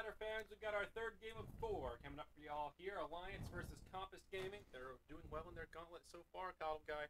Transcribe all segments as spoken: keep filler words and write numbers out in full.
Ladder fans, we've got our third game of four coming up for y'all here. Alliance versus Compass Gaming. They're doing well in their gauntlet so far, Kyle Guy.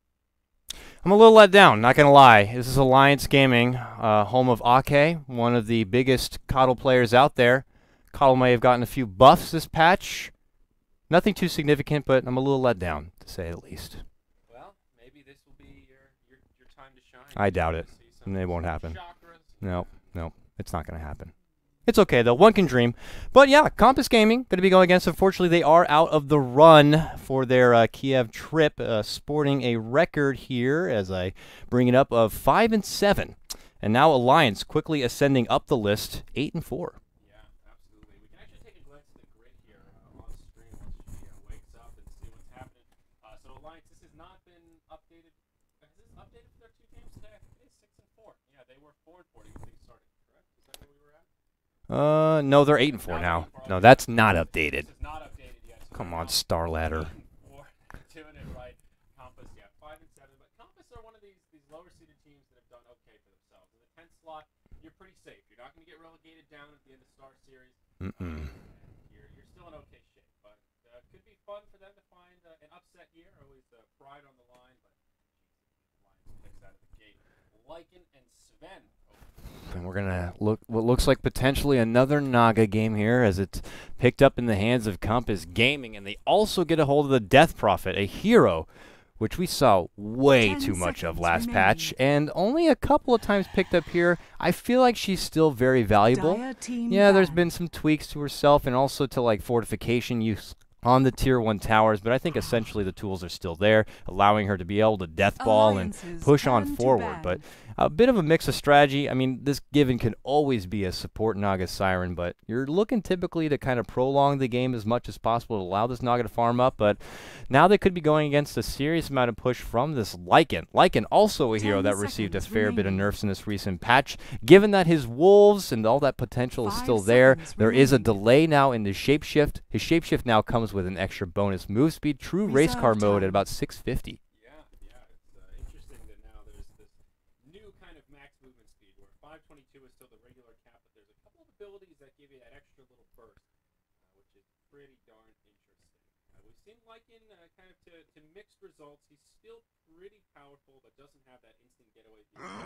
I'm a little let down, not going to lie. This is Alliance Gaming, uh, home of Ake, one of the biggest Coddle players out there. Coddle may have gotten a few buffs this patch. Nothing too significant, but I'm a little let down, to say the least. Well, maybe this will be your, your, your time to shine. I doubt it. Some, It won't happen. Chakras. No, no, it's not going to happen. It's okay, though. One can dream. But, yeah, Compass Gaming going to be going against. Unfortunately, they are out of the run for their uh, Kiev trip, uh, sporting a record here, as I bring it up, of five and seven. And now Alliance quickly ascending up the list, eight and four. Yeah, absolutely. We can actually take a glance at the grid here uh, on screen once she uh, wakes up and see what's happening. Uh, so Alliance, this has not been updated. Has this updated for their two games today? I think it is six and four. Yeah, they were four and four when they started. Correct? Is that where we were at? Uh, no, they're eight and four No, now. eight and four. No, that's not updated. This is not updated yet. So Come right on, now, Star Ladder. four, doing it right. Compass, yeah, five and seven. But Compass are one of these these lower seeded teams that have done okay for themselves. In the tenth slot, you're pretty safe. You're not going to get relegated down at the end of Star Series. Mm-mm. You're you're still in okay shape, but uh, could be fun for them to find uh, an upset here. Always uh, pride on the line, but Alliance picks out of the gate. Lycan and Sven. And we're going to look what looks like potentially another Naga game here, as it's picked up in the hands of Compass Gaming, and they also get a hold of the Death Prophet, a hero which we saw way Ten too much of seconds last remaining. patch, and only a couple of times picked up here. I feel like she's still very valuable. Dire team Yeah, there's ban. been some tweaks to herself and also to like fortification use on the tier one towers, but I think essentially the tools are still there, allowing her to be able to death ball and Alliances push on turn to forward. ban. But a bit of a mix of strategy. I mean, this given can always be a support Naga Siren, but you're looking typically to kind of prolong the game as much as possible to allow this Naga to farm up. But now they could be going against a serious amount of push from this Lycan. Lycan, also a hero Ten that received a seconds fair bit of remaining. nerfs in this recent patch. Given that his wolves and all that potential is Five still there, seconds there is a remaining. delay now in the shapeshift. His shapeshift now comes with an extra bonus move speed, true race car Reserve mode at time. about six fifty. Yeah, yeah, it's uh, interesting that now there's this new kind of max movement speed where five twenty-two is still the regular cap, but there's a couple of abilities that give you that extra little burst, uh, which is pretty darn interesting. Uh, we've seen Lycan uh, kind of to, to mixed results. He's still pretty powerful, but doesn't have that instant getaway.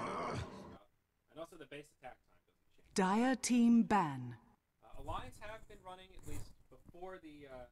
And also the base attack time doesn't change. Dire team ban. Uh, Alliance have been running at least before the. Uh,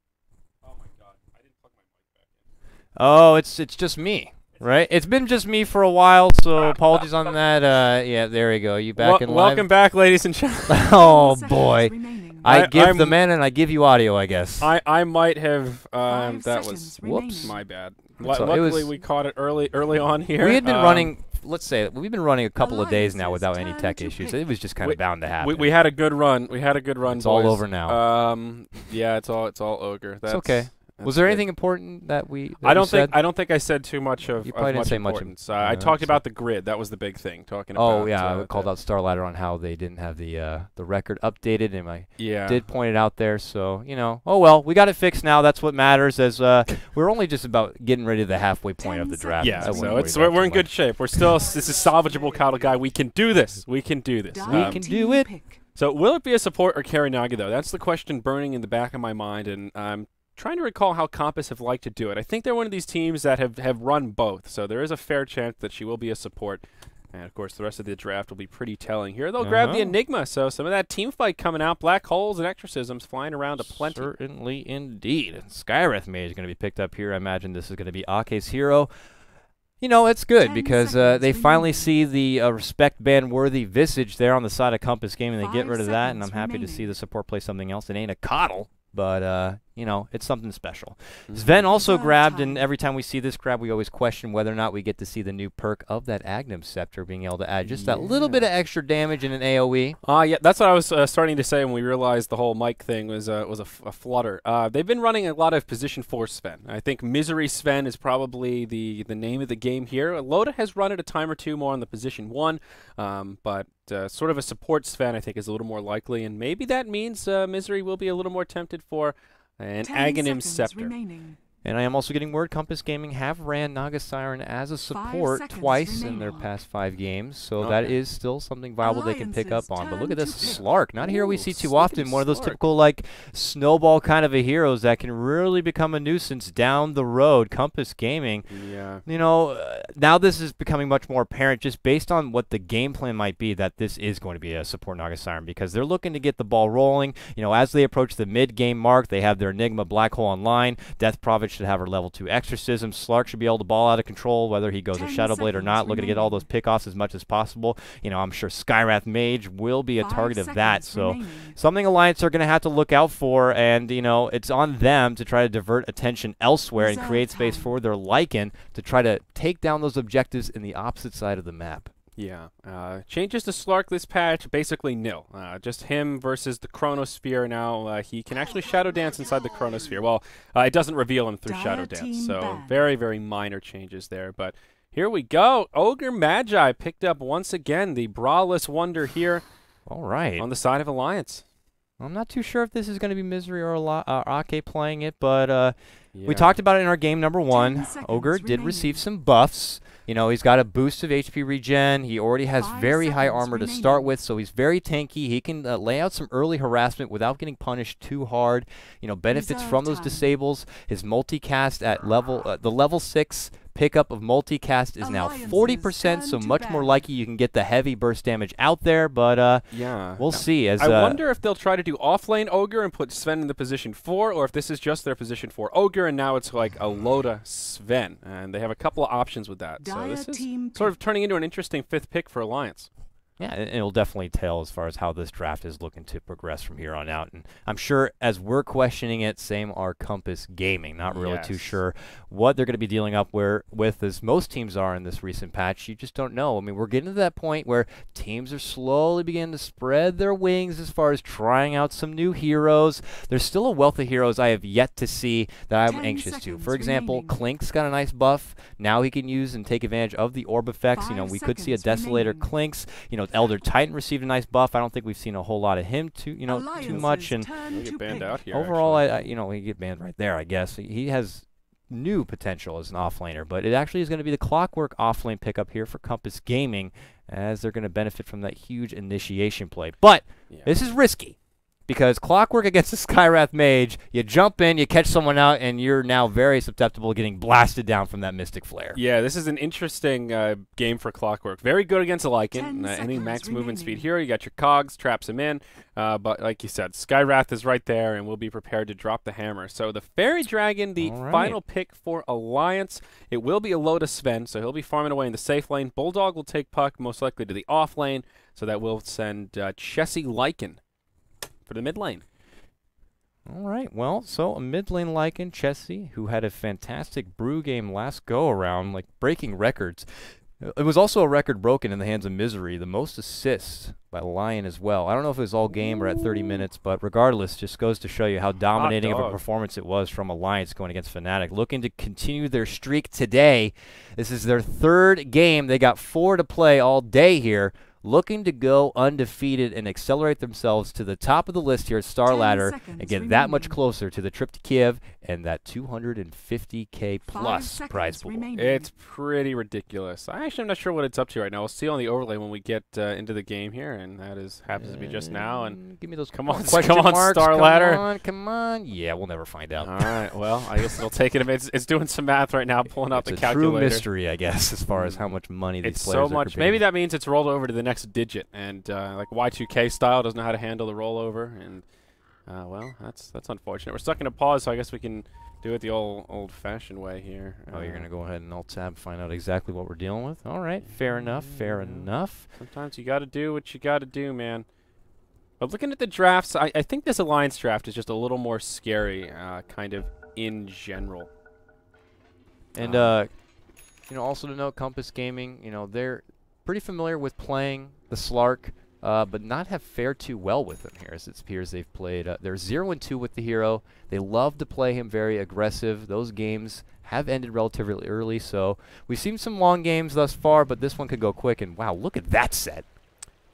oh my god, I didn't plug my mic back in. Oh, it's it's just me, right? It's been just me for a while, so apologies on that. Uh, yeah, there we go. You back Wel- in live? welcome back, ladies and gentlemen. Oh Ten boy, seconds remaining. I, I- give I'm- the man and I give you audio, I guess. I, I might have. Um, Five that seconds was remaining. whoops. my bad. It's Lu- all- it luckily, was- we caught it early early on here. We had been Um, running. Let's say we've been running a couple of days now Alliances without any turn tech to issues. pick. It was just kind We- of bound to happen. We, we had a good run. We had a good run. It's all boys. over now. Um, yeah, it's all it's all ogre. That's, okay. that's Was there good. anything important that we? That I you don't think said? I don't think I said too much of, You of probably didn't much say much of- importance. Uh, I no, talked so- about the grid. That was the big thing. Talking Oh about. yeah, uh, I called the- out Star Ladder on how they didn't have the uh, the record updated, and I Yeah. did point it out there. So you know, oh well, we got it fixed now. That's what matters. As uh, we're only just about getting ready to the halfway point of the Ten draft. Yeah, I seconds. wouldn't so worry it's about we're, we're too in good much. shape. We're still this is salvageable, Cattle Guy. We can do this. We can do this. Dire Um, can do team it. pick. So will it be a support or carry Naga though? That's the question burning in the back of my mind, and I'm trying to recall how Compass have liked to do it. I think they're one of these teams that have, have run both, so there is a fair chance that she will be a support. And of course, the rest of the draft will be pretty telling here. They'll grab the Uh-huh. Enigma, so some of that team fight coming out, black holes and exorcisms flying around aplenty. Certainly indeed. Skyreth Mage is going to be picked up here. I imagine this is going to be Ake's hero. You know, it's good Ten because uh, seconds they finally remaining. see the uh, respect band worthy visage there on the side of Compass Gaming. They get Five rid of that, and I'm seconds happy to see remaining. the support play something else. It ain't a coddle, but uh, you know, it's something special. Mhm. Sven also Reserve grabbed, and time. every time we see this grab, we always question whether or not we get to see the new perk of that Agnum Scepter being able to add just that little bit of extra damage in an AoE. Uh, yeah, that's what I was uh, starting to say when we realized the whole mic thing was uh, was a, f- a flutter. Uh, they've been running a lot of position four Sven. I think Misery Sven is probably the, the name of the game here. Loda has run it a time or two more on the position one, um, but uh, sort of a support Sven I think is a little more likely, and maybe that means uh, Misery will be a little more tempted for an Ten Aghanim seconds Scepter. remaining. And I am also getting word Compass Gaming have ran Naga Siren as a support twice in their past five games, so Okay. that is still something viable they can pick up on. But look at this Slark. Not a hero we Ooh, see too look at often. One of those Slark. typical like snowball kind of a heroes that can really become a nuisance down the road. Compass Gaming. Yeah. You know, uh, now this is becoming much more apparent just based on what the game plan might be that this is going to be a support Naga Siren because they're looking to get the ball rolling. You know, as they approach the mid-game mark, they have their Enigma Black Hole online. Death Prophet should have her level two Exorcism. Slark should be able to ball out of control whether he goes a Shadow Blade or not, looking to get all those pickoffs as much as possible. You know, I'm sure Skywrath Mage will be a Five target of that. So remaining. something Alliance are going to have to look out for, and, you know, it's on them to try to divert attention elsewhere and Reserve create space time. for their Lycan to try to take down those objectives in the opposite side of the map. Yeah. Uh, changes to Slark this patch, basically nil. Uh, just him versus the Chronosphere now. Uh, he can actually Shadow Dance inside the Chronosphere. Well, uh, it doesn't reveal him through Dire Shadow Dance, team so banned. very, very minor changes there. But here we go. Ogre Magi picked up once again the Braless Wonder here All right. on the side of Alliance. I'm not too sure if this is going to be Misery or Ala- uh, Ake playing it, but uh, Yeah. we talked about it in our game number one. seconds Ogre did remaining. receive some buffs. You know, he's got a boost of H P regen. He already has Five very high seconds armor to remaining. start with, so he's very tanky. He can uh, lay out some early harassment without getting punished too hard. You know, benefits Reserve from those time. disables. His multicast at level, uh, the level six pickup of multicast is now Alliance's forty percent, so turn to much more ban. likely you can get the heavy burst damage out there, but uh, Yeah. we'll Now, see. As I uh, wonder if they'll try to do offlane Ogre and put Sven in the position four, or if this is just their position four Ogre, and now it's like a Loda Sven, and they have a couple of options with that. So Dire this is team sort of turning into an interesting fifth pick for Alliance. Yeah, and it'll definitely tell as far as how this draft is looking to progress from here on out. And I'm sure as we're questioning it, same are Compass Gaming. Not really too Yes. sure what they're going to be dealing up where, with, as most teams are in this recent patch. You just don't know. I mean, we're getting to that point where teams are slowly beginning to spread their wings as far as trying out some new heroes. There's still a wealth of heroes I have yet to see that I'm Ten anxious to. seconds For example, remaining. Clink's got a nice buff. Now he can use and take advantage of the orb effects. You know, Five we could see a seconds Desolator remaining. Clink's. You know, Elder Titan received a nice buff. I don't think we've seen a whole lot of him too, you know, too Alliance's much. And turn He'll to get banned pick. out here. overall, actually. I, I, you know, he get banned right there, I guess. He- He has new potential as an offlaner, but it actually is going to be the Clockwork offlane pickup here for Compass Gaming, as they're going to benefit from that huge initiation play. But Yeah. this is risky. Because Clockwork against the Skywrath Mage, you jump in, you catch someone out, and you're now very susceptible to getting blasted down from that Mystic Flare. Yeah, this is an interesting uh, game for Clockwork. Very good against a Lycan. Ten Uh, any seconds max movement speed remaining. hero, you got your cogs, traps him in. Uh, but like you said, Skywrath is right there, and we'll be prepared to drop the hammer. So the Fairy Dragon, the All right. final pick for Alliance. It will be a Lotus Sven, so he'll be farming away in the safe lane. Bulldog will take Puck, most likely to the off lane, so that will send uh, Chessie Lycan for the mid lane. All right, well, so a mid lane Lycan, Chessie, who had a fantastic brew game last go around, like breaking records. Uh, It was also a record broken in the hands of Misery, the most assists by Lion as well. I don't know if it was all game or at thirty minutes, but regardless, just goes to show you how dominating of a dog. performance it was from Alliance going against Fnatic. Looking to continue their streak today. This is their third game. They got four to play all day here. Looking to go undefeated and accelerate themselves to the top of the list here at Star Ten Ladder seconds and get that much remaining. closer to the trip to Kiev and that two hundred fifty K Five plus prize seconds pool. remaining. It's pretty ridiculous. I actually am not sure what it's up to right now. We'll see on the overlay when we get uh, into the game here, and that is happens to be just now. And Mm, give me those come qu- on, question come on, marks. Star come Ladder. on, come on. Yeah, we'll never find out. all right, well, I guess it'll take it a minute. It's, it's doing some math right now, pulling out It's the a true calculator. mystery, I guess, as far as how much money these It's players so are much. Maybe contributing. that means it's rolled over to the next digit, and uh, like Y two K style doesn't know how to handle the rollover, and uh, well, that's that's unfortunate. We're stuck in a pause, so I guess we can do it the old old-fashioned way here. Oh, you're Uh, gonna go ahead and alt tab, find out exactly what we're dealing with. All right, fair enough, fair Yeah. enough. Sometimes you got to do what you got to do, man. But looking at the drafts, I, I think this Alliance draft is just a little more scary, uh, kind of in general. And Um, uh, you know, also to note, Compass Gaming, you know, they're pretty familiar with playing the Slark, uh, but not have fared too well with him here. As it appears they've played, uh, they're zero and two with the hero. They love to play him very aggressive. Those games have ended relatively early, so we've seen some long games thus far, but this one could go quick. And wow, look at that set.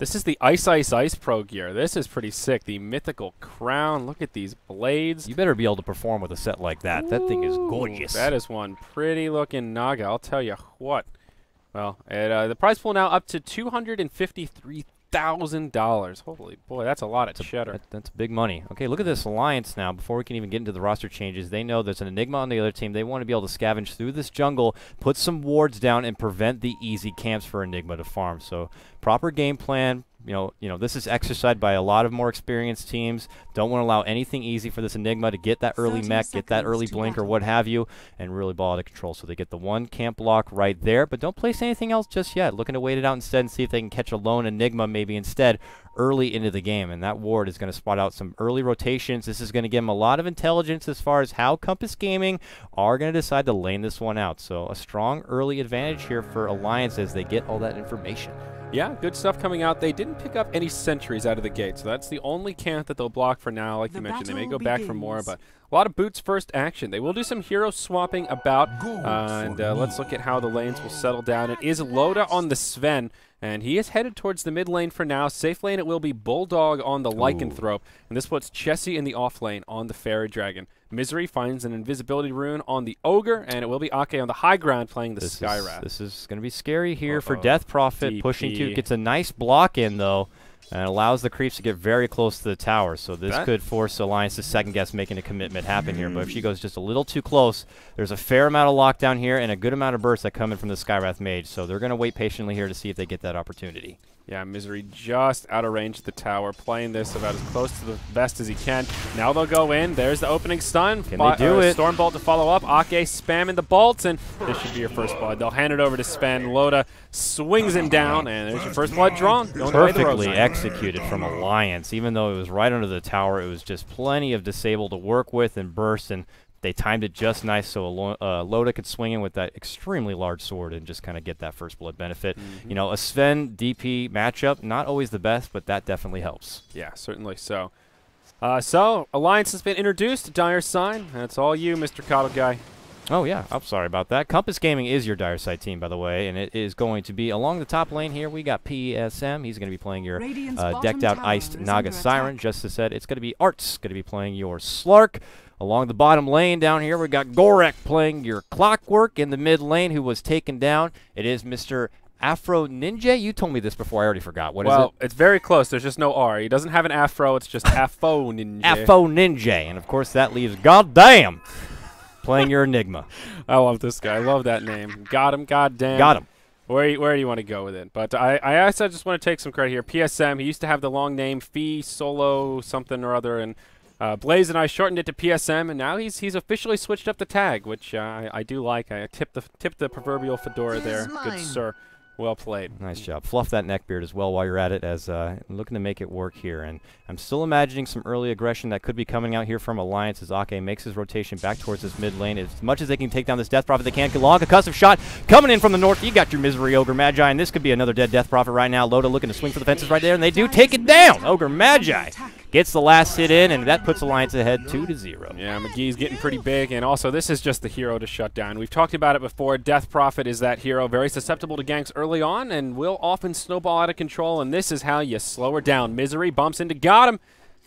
This is the Ice Ice Ice Pro gear. This is pretty sick. The mythical crown. Look at these blades. You better be able to perform with a set like that. Ooh, that thing is gorgeous. That is one pretty looking Naga. I'll tell you what. Well, it, uh, the prize pool now up to two hundred fifty-three thousand dollars. Holy boy, that's a lot of that's cheddar. A, that, that's big money. Okay, look at this alliance now. Before we can even get into the roster changes, they know there's an Enigma on the other team. They want to be able to scavenge through this jungle, put some wards down, and prevent the easy camps for Enigma to farm. So proper game plan. You know, you know, this is exercised by a lot of more experienced teams. Don't want to allow anything easy for this Enigma to get that early mech, get that early blink or what have you, and really ball out of control. So they get the one camp block right there, but don't place anything else just yet. Looking to wait it out instead and see if they can catch a lone Enigma maybe instead early into the game. And that ward is going to spot out some early rotations. This is going to give them a lot of intelligence as far as how Compass Gaming are going to decide to lane this one out. So a strong early advantage here for Alliance as they get all that information. Yeah, good stuff coming out. They didn't pick up any sentries out of the gate, so that's the only camp that they'll block for now. Like the you mentioned, they may go begins. back for more, but a lot of boots first action. They will do some hero swapping about, uh, and uh, let's look at how the lanes will settle down. It is Loda on the Sven, and he is headed towards the mid lane for now. Safe lane it will be Bulldog on the Lycanthrope, and this puts Chessie in the off lane on the Fairy Dragon. Misery finds an invisibility rune on the Ogre, and it will be Ake on the high ground playing the this Skywrath. Is, this is going to be scary here Uh-oh. for Death Prophet. D P. Pushing to, gets a nice block in, though, and allows the creeps to get very close to the tower. So this that could force Alliance to second-guess making a commitment happen here. But if she goes just a little too close, there's a fair amount of lockdown here and a good amount of bursts that come in from the Skywrath Mage. So they're going to wait patiently here to see if they get that opportunity. Yeah, Misery just out of range of the tower, playing this about as close to the best as he can. Now they'll go in. There's the opening stun. Can they do uh, it? Stormbolt to follow up. Ake spamming the bolts, and this should be your first blood. They'll hand it over to Sven. Loda swings him down, and there's your first blood drawn. Going Perfectly executed from Alliance. Even though it was right under the tower, it was just plenty of disable to work with and burst, and they timed it just nice so uh, Loda could swing in with that extremely large sword and just kind of get that first blood benefit. Mm-hmm. You know, a Sven D P matchup, not always the best, but that definitely helps. Yeah, certainly so. Uh, so, Alliance has been introduced. Dire Sign. That's all you, Mister Coddle Guy. Oh, yeah. I'm sorry about that. Compass Gaming is your Dire Side team, by the way, and it is going to be along the top lane here. We got P S M. He's going to be playing your uh, decked-out Iced Naga Siren. Just as said, it's going to be Arts going to be playing your Slark. Along the bottom lane down here, we got Gorek playing your Clockwork. In the mid lane, who was taken down, it is Mister Afro Ninja. You told me this before. I already forgot. What well, is it? It's very close. There's just no R. He doesn't have an afro. It's just Afro Ninja. Afro Ninja. And, of course, that leaves Goddamn playing your Enigma. I love this guy. I love that name. Got him. Goddamn. Got him. Where, where do you want to go with it? But I, I also just want to take some credit here. P S M, he used to have the long name Fee Solo something or other, and Uh, Blaze and I shortened it to P S M, and now he's he's officially switched up the tag, which uh, I, I do like. I tip the tip the proverbial fedora there, good sir. Well played. Nice job. Fluff that neckbeard as well while you're at it, as uh, looking to make it work here. And I'm still imagining some early aggression that could be coming out here from Alliance as Ake makes his rotation back towards this mid lane. As much as they can take down this Death Prophet, they can't. Long concussive shot coming in from the north. You got your Misery Ogre Magi, and this could be another dead Death Prophet right now. Loda looking to swing for the fences right there, and they do take it down. Ogre Magi gets the last hit in, and that puts Alliance ahead two to zero. Yeah, McGee's getting pretty big, and also this is just the hero to shut down. We've talked about it before. Death Prophet is that hero, very susceptible to ganks early on, and will often snowball out of control, and this is how you slow her down. Misery bumps into got him,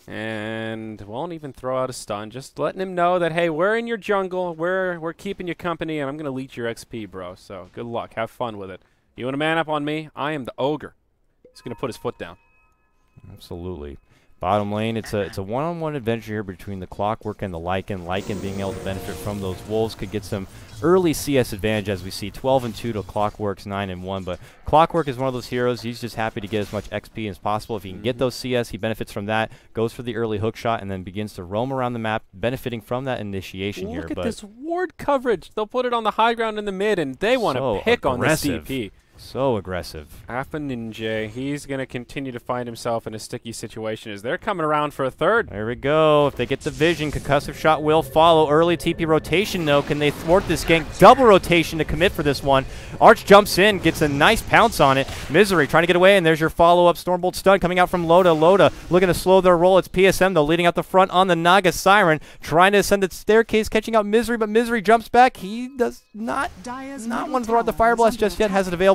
and won't even throw out a stun, just letting him know that, hey, we're in your jungle, we're, we're keeping you company, and I'm going to leech your X P, bro. So good luck. Have fun with it. You want to man up on me? I am the Ogre. He's going to put his foot down. Absolutely. Bottom lane, it's a it's a one-on-one adventure here between the Clockwork and the Lycan. Lycan being able to benefit from those wolves could get some early C S advantage, as we see twelve and two to Clockwork's nine and one. But Clockwork is one of those heroes. He's just happy to get as much X P as possible. If he can get those C S, he benefits from that. Goes for the early hook shot and then begins to roam around the map, benefiting from that initiation Look here. Look at but this ward coverage. They'll put it on the high ground in the mid, and they want to so pick aggressive. on the C P. So aggressive. Alpha Ninja, he's going to continue to find himself in a sticky situation as they're coming around for a third. There we go. If they get the vision, concussive shot will follow. Early T P rotation, though. Can they thwart this gank? Double rotation to commit for this one. Arch jumps in, gets a nice pounce on it. Misery trying to get away, and there's your follow-up Stormbolt stun coming out from Loda. Loda looking to slow their roll. It's P S M, though, leading out the front on the Naga Siren, trying to ascend the staircase, catching out Misery, but Misery jumps back. He does not, not want to throw out the Fire Blast just yet. Has it available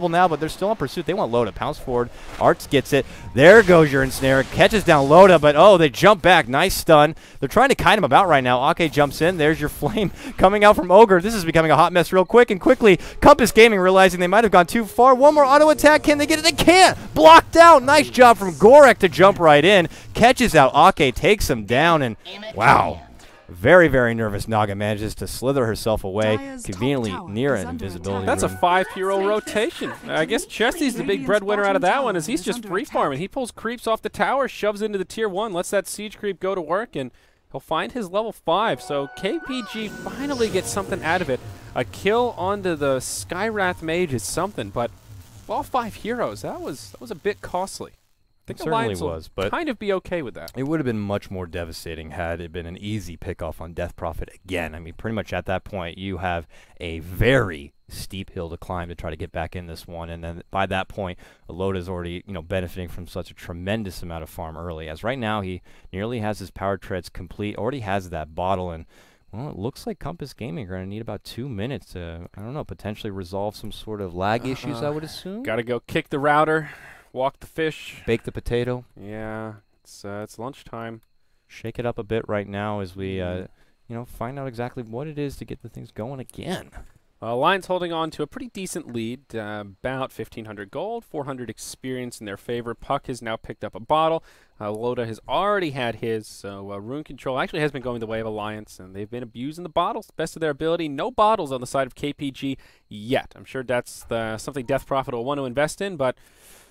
now, but they're still in pursuit. They want Loda. Pounce forward. Arts gets it. There goes your ensnare. Catches down Loda, but oh, they jump back. Nice stun. They're trying to kite him about right now. Ake jumps in. There's your flame coming out from Ogre. This is becoming a hot mess real quick and quickly. Compass Gaming realizing they might have gone too far. One more auto attack. Can they get it? They can't. Blocked out. Nice job from Gorek to jump right in. Catches out Ake, takes him down, and wow. Very, very nervous Naga manages to slither herself away, Dyer's conveniently top tower near is an under invisibility attack. That's a room. five-hero rotation. I guess Chesty's the big breadwinner out of that one, as he's just free farming. He pulls creeps off the tower, shoves into the tier one, lets that siege creep go to work, and he'll find his level five. So K P G finally gets something out of it. A kill onto the Skywrath Mage is something, but all five heroes, that was that was a bit costly. I It think certainly Alliance will was, but kind of be okay with that. it would have been much more devastating had it been an easy pickoff on Death Prophet again. I mean, pretty much at that point, you have a very steep hill to climb to try to get back in this one, and then by that point, Loda's already, you know, benefiting from such a tremendous amount of farm early. As right now, he nearly has his power treads complete, already has that bottle, and well, it looks like Compass Gaming are going to need about two minutes to, I don't know, potentially resolve some sort of lag Uh, issues, I would assume. Got to go kick the router, walk the fish. Bake the potato. Yeah, it's uh, it's lunchtime. Shake it up a bit right now as we, uh, you know, find out exactly what it is to get the things going again. Uh, Lions holding on to a pretty decent lead, uh, about fifteen hundred gold, four hundred experience in their favor. Puck has now picked up a bottle. Uh, Loda has already had his, so uh, Rune Control actually has been going the way of Alliance, and they've been abusing the bottles, best of their ability. No bottles on the side of K P G yet. I'm sure that's the, something Death Prophet will want to invest in, but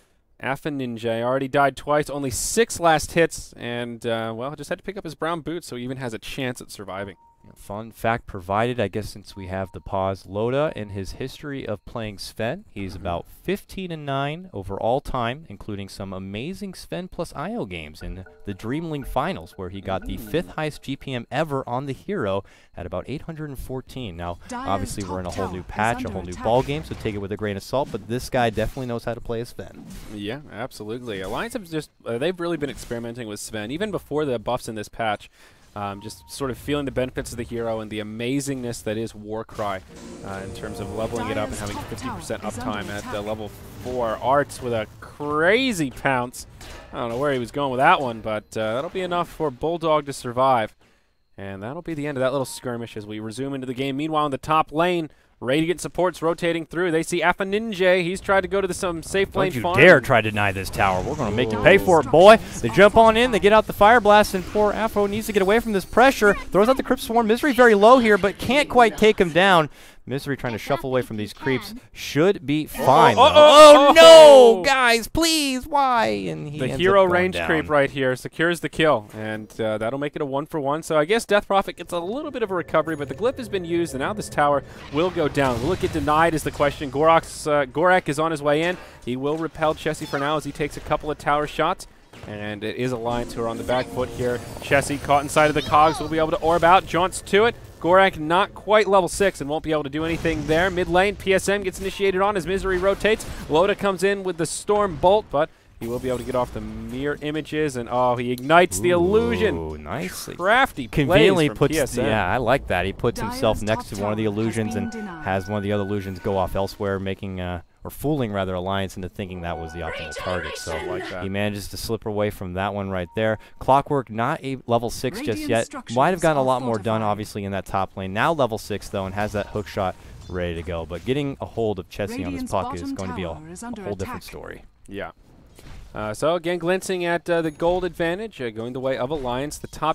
Afa Ninja already died twice, only six last hits, and, uh, well, just had to pick up his brown boots, so he even has a chance at surviving. You know, fun fact provided, I guess, since we have the pause. Loda, in his history of playing Sven, he's about fifteen and nine over all time, including some amazing Sven plus I O games in the Dreamling Finals, where he got the fifth highest G P M ever on the hero at about eight hundred fourteen. Now, Dyer's obviously, we're in a top whole tower new is patch, a under whole new attack. ball game, so take it with a grain of salt. But this guy definitely knows how to play a Sven. Yeah, absolutely. Alliance have just, uh, they've really been experimenting with Sven, even before the buffs in this patch. Um, just sort of feeling the benefits of the hero and the amazingness that is Warcry uh, in terms of leveling it up and having fifty percent uptime at uh, level four. Arts with a crazy pounce. I don't know where he was going with that one, but uh, that'll be enough for Bulldog to survive. And that'll be the end of that little skirmish as we resume into the game. Meanwhile, in the top lane, Radiant supports rotating through. They see Afa Ninja. He's tried to go to the, some safe lane Don't you farm. dare try to deny this tower. We're going to make you pay for it, boy. They jump on in. They get out the Fire Blast, and poor Afro needs to get away from this pressure. Throws out the Crypt Swarm. Misery very low here, but can't quite take him down. Misery trying to shuffle away from these creeps. Should be fine, oh, though. oh, Oh, oh. no, guys, please, why? And he The ends hero up going range down. creep right here secures the kill, and uh, that'll make it a one for one. So I guess Death Prophet gets a little bit of a recovery, but the glyph has been used, and now this tower will go down. Will it get denied is the question. Gorak's, uh, Gorak is on his way in. He will repel Chessie for now as he takes a couple of tower shots. And it is Alliance who are on the back foot here. Chessie caught inside of the cogs, will be able to orb out, jaunts to it. Gorak not quite level six and won't be able to do anything there. Mid lane, P S M gets initiated on as Misery rotates. Loda comes in with the Storm Bolt, but he will be able to get off the mirror images, and oh, he ignites the illusion. Ooh, nicely. Crafty plays Conveniently from puts, P S M. yeah, I like that. He puts himself Dyer's next top to one of the tower has illusions been and denied. has one of the other illusions go off elsewhere, making, uh, or fooling rather, Alliance into thinking that was the optimal target. So like that. he manages to slip away from that one right there. Clockwork not a level six just Radiant yet. structures Might have gotten a are lot more done, fortified. obviously, in that top lane. Now level six though, and has that hook shot ready to go. But getting a hold of Chessie on this Radiant's puck is bottom going to be a tower is under whole different attack. story. Yeah. Uh, so again, glancing at uh, the gold advantage, uh, going the way of Alliance. The top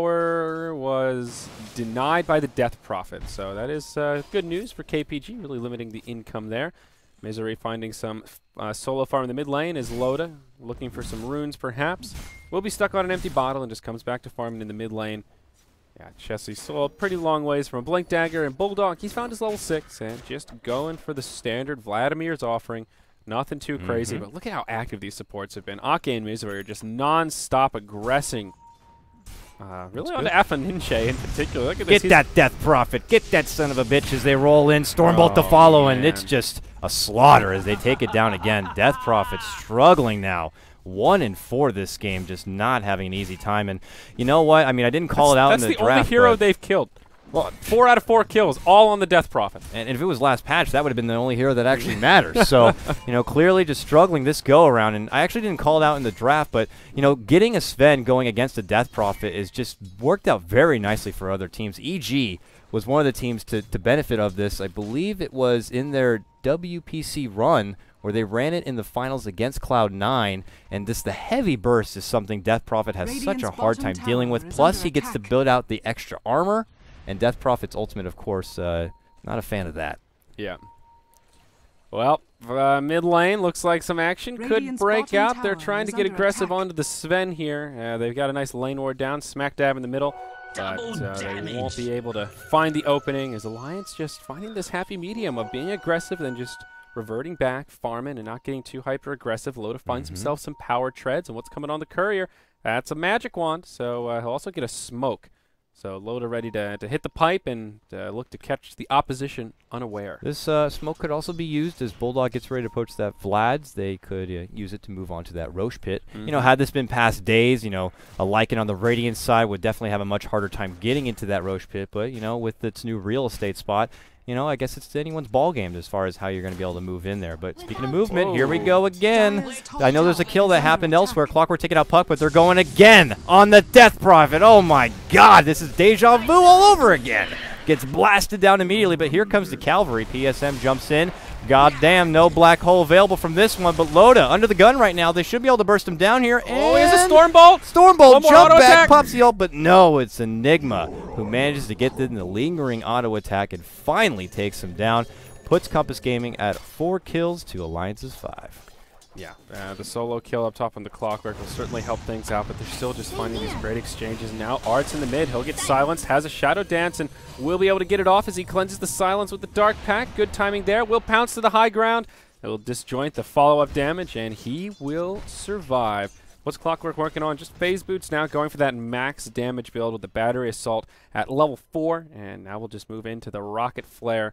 tower was denied by the Death Prophet, so that is uh, good news for K P G, really limiting the income there. Misery finding some uh, solo farm in the mid lane is Loda, looking for some runes perhaps. Will be stuck on an empty bottle and just comes back to farming in the mid lane. Yeah, Chessie still a pretty long ways from a Blink Dagger, and Bulldog, he's found his level six and just going for the standard Vladimir's offering. Nothing too crazy, Mhm. but look at how active these supports have been. Ake and Misery are just non-stop aggressing. Uh, really on good. Afa Ninja in particular. Look at this. Get he's- that Death Prophet. Get that son of a bitch as they roll in. Stormbolt to Oh, follow, and it's man. just a slaughter as they take it down again. Death Prophet struggling now. One and four this game, just not having an easy time. And you know what? I mean, I didn't call that's, it out That's in the, the draft. only hero but they've killed. Well, four out of four kills, all on the Death Prophet. And, and if it was last patch, that would have been the only hero that actually matters. So, you know, clearly just struggling this go-around. And I actually didn't call it out in the draft, but, you know, getting a Sven going against a Death Prophet is just worked out very nicely for other teams. E G was one of the teams to, to benefit of this. I believe it was in their W P C run where they ran it in the finals against Cloud nine, and this the heavy burst is something Death Prophet has Radiant's such a hard time dealing with. Plus, he gets to build out the extra armor, and Death Prophet's ultimate, of course, uh, not a fan of that. Yeah. Well, uh, mid lane looks like some action could Radiant's break bottom out. They're tower trying to is get under aggressive attack. onto the Sven here. Uh, they've got a nice lane ward down, smack dab in the middle. But uh, they won't be able to find the opening as Alliance just finding this happy medium of being aggressive then just reverting back, farming, and not getting too hyper aggressive. Loda finds Mhm. himself some power treads, and what's coming on the courier? That's a magic wand, so uh, he'll also get a smoke. So Loda ready to, to hit the pipe and uh, look to catch the opposition unaware. This uh, smoke could also be used as Bulldog gets ready to approach that Vlad's. They could uh, use it to move on to that Roche pit. Mm-hmm. You know, had this been past days, you know, a Lycan on the Radiant side would definitely have a much harder time getting into that Roche pit. But, you know, with its new real estate spot, you know, I guess it's anyone's ball game as far as how you're going to be able to move in there. But speaking of movement, here we go again. I know there's a kill that happened elsewhere. Clockwork taking out Puck, but they're going again on the Death Prophet. Oh, my God. This is deja vu all over again. Gets blasted down immediately, but here comes the Cavalry. P S M jumps in. God damn, no black hole available from this one, but Loda under the gun right now. They should be able to burst him down here. Oh, here's a and Stormbolt! Stormbolt One more jump auto back, attack. pops the ult, but no, it's Enigma who manages to get in the lingering auto attack and finally takes him down. Puts Compass Gaming at four kills to Alliance's five. Yeah, uh, the solo kill up top on the Clockwork will certainly help things out, but they're still just finding these great exchanges. Now Art's in the mid. He'll get silenced, has a Shadow Dance, and will be able to get it off as he cleanses the silence with the Dark Pack. Good timing there. Will pounce to the high ground. It will disjoint the follow-up damage, and he will survive. What's Clockwork working on? Just phase boots now, going for that max damage build with the Battery Assault at level four, and now we'll just move into the Rocket Flare.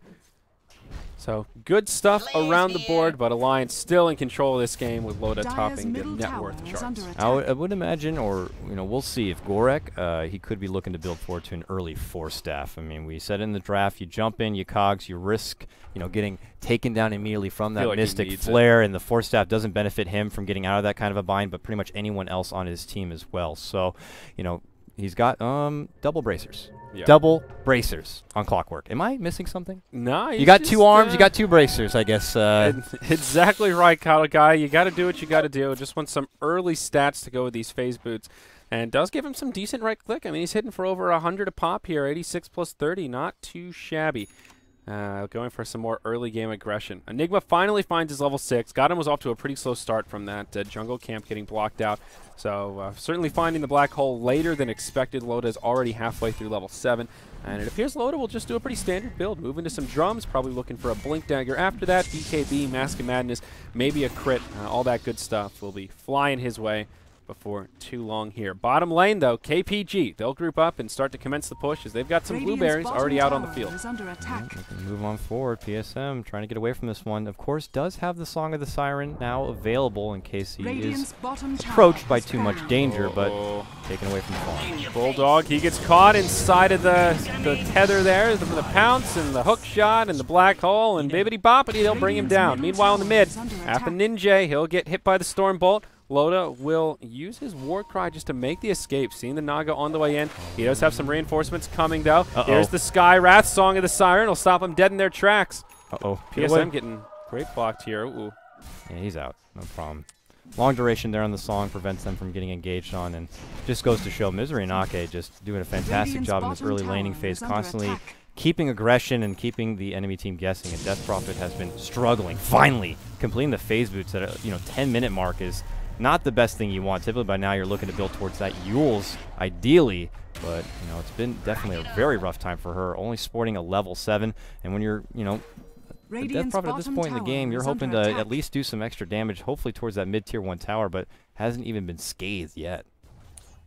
So good stuff around the board, but Alliance still in control of this game with Loda Dire's topping the middle net tower worth is charts. under I attack. would, I would imagine, or you know, we'll see if Gorek, uh, he could be looking to build forward to an early four staff. I mean, we said in the draft, you jump in, you cogs, you risk, you know, getting taken down immediately from that Feel like he Mystic needs it. Flare, and the four staff doesn't benefit him from getting out of that kind of a bind, but pretty much anyone else on his team as well. So, you know, he's got um double bracers. Yeah. Double bracers on Clockwork. Am I missing something? No, You got two arms, you got two bracers, I guess. Uh, exactly right, Kyle Guy. You got to do what you got to do. Just want some early stats to go with these phase boots, and does give him some decent right click. I mean, he's hitting for over a hundred a pop here, eighty-six plus thirty, not too shabby. Uh, going for some more early game aggression. Enigma finally finds his level six. Got him was off to a pretty slow start from that uh, jungle camp getting blocked out. So uh, certainly finding the black hole later than expected. Loda is already halfway through level seven. And it appears Loda will just do a pretty standard build. Move into some drums, probably looking for a Blink Dagger after that. B K B, Mask of Madness, maybe a crit. Uh, all that good stuff will be flying his way before too long here. Bottom lane, though, K P G. They'll group up and start to commence the push as they've got some Radiant's blueberries bottom already out on the tower field. is under attack. We can move on forward. P S M trying to get away from this one. Of course, does have the Song of the Siren now available in case he Radiant's is bottom tower approached by is too much down. danger, but Oh. taken away from the farm. Bulldog, he gets caught inside of the, the tether there, the, the pounce and the hook shot and the black hole, and bibbity boppity, they'll bring him down. Meanwhile, in the mid, Appa Ninja, he'll get hit by the Stormbolt. Loda will use his war cry just to make the escape, seeing the Naga on the way in. He does have some reinforcements coming, though. Uh-oh. Here's the Sky Wrath, Song of the Siren. Will stop them dead in their tracks. Uh-oh. P S M getting great blocked here. Ooh. Yeah, he's out. No problem. Long duration there on the song prevents them from getting engaged on, and just goes to show Misery and Ake just doing a fantastic Radiant's job in this bottom early laning tower phase, is under constantly attack. keeping aggression and keeping the enemy team guessing. And Death Prophet has been struggling. Finally, completing the phase boots at a you know ten minute mark is not the best thing you want. Typically by now you're looking to build towards that Yule's ideally, but you know it's been definitely a very rough time for her. Only sporting a level seven, and when you're you know the Death Radiant's Prophet at this bottom point in the tower game, you're is hoping to under attack. at least do some extra damage, hopefully towards that mid-tier one tower, but hasn't even been scathed yet.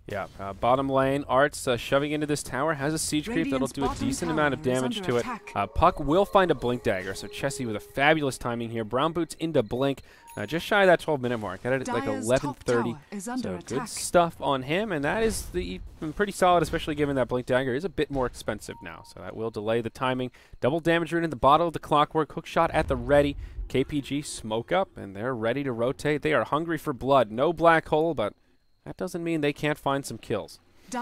Yeah, uh, bottom lane, Arts uh, shoving into this tower, has a siege creep that'll do a decent amount of damage to it. Uh, Puck will find a Blink Dagger, so Chessie with a fabulous timing here. Brown Boots into Blink, uh, just shy of that twelve minute mark, at like eleven thirty. So good stuff on him, and that is the pretty solid, especially given that Blink Dagger is a bit more expensive now. So that will delay the timing. Double damage rune in the bottle of the Clockwork, hook shot at the ready. K P G smoke up, and they're ready to rotate. They are hungry for blood. No black hole, but that doesn't mean they can't find some kills.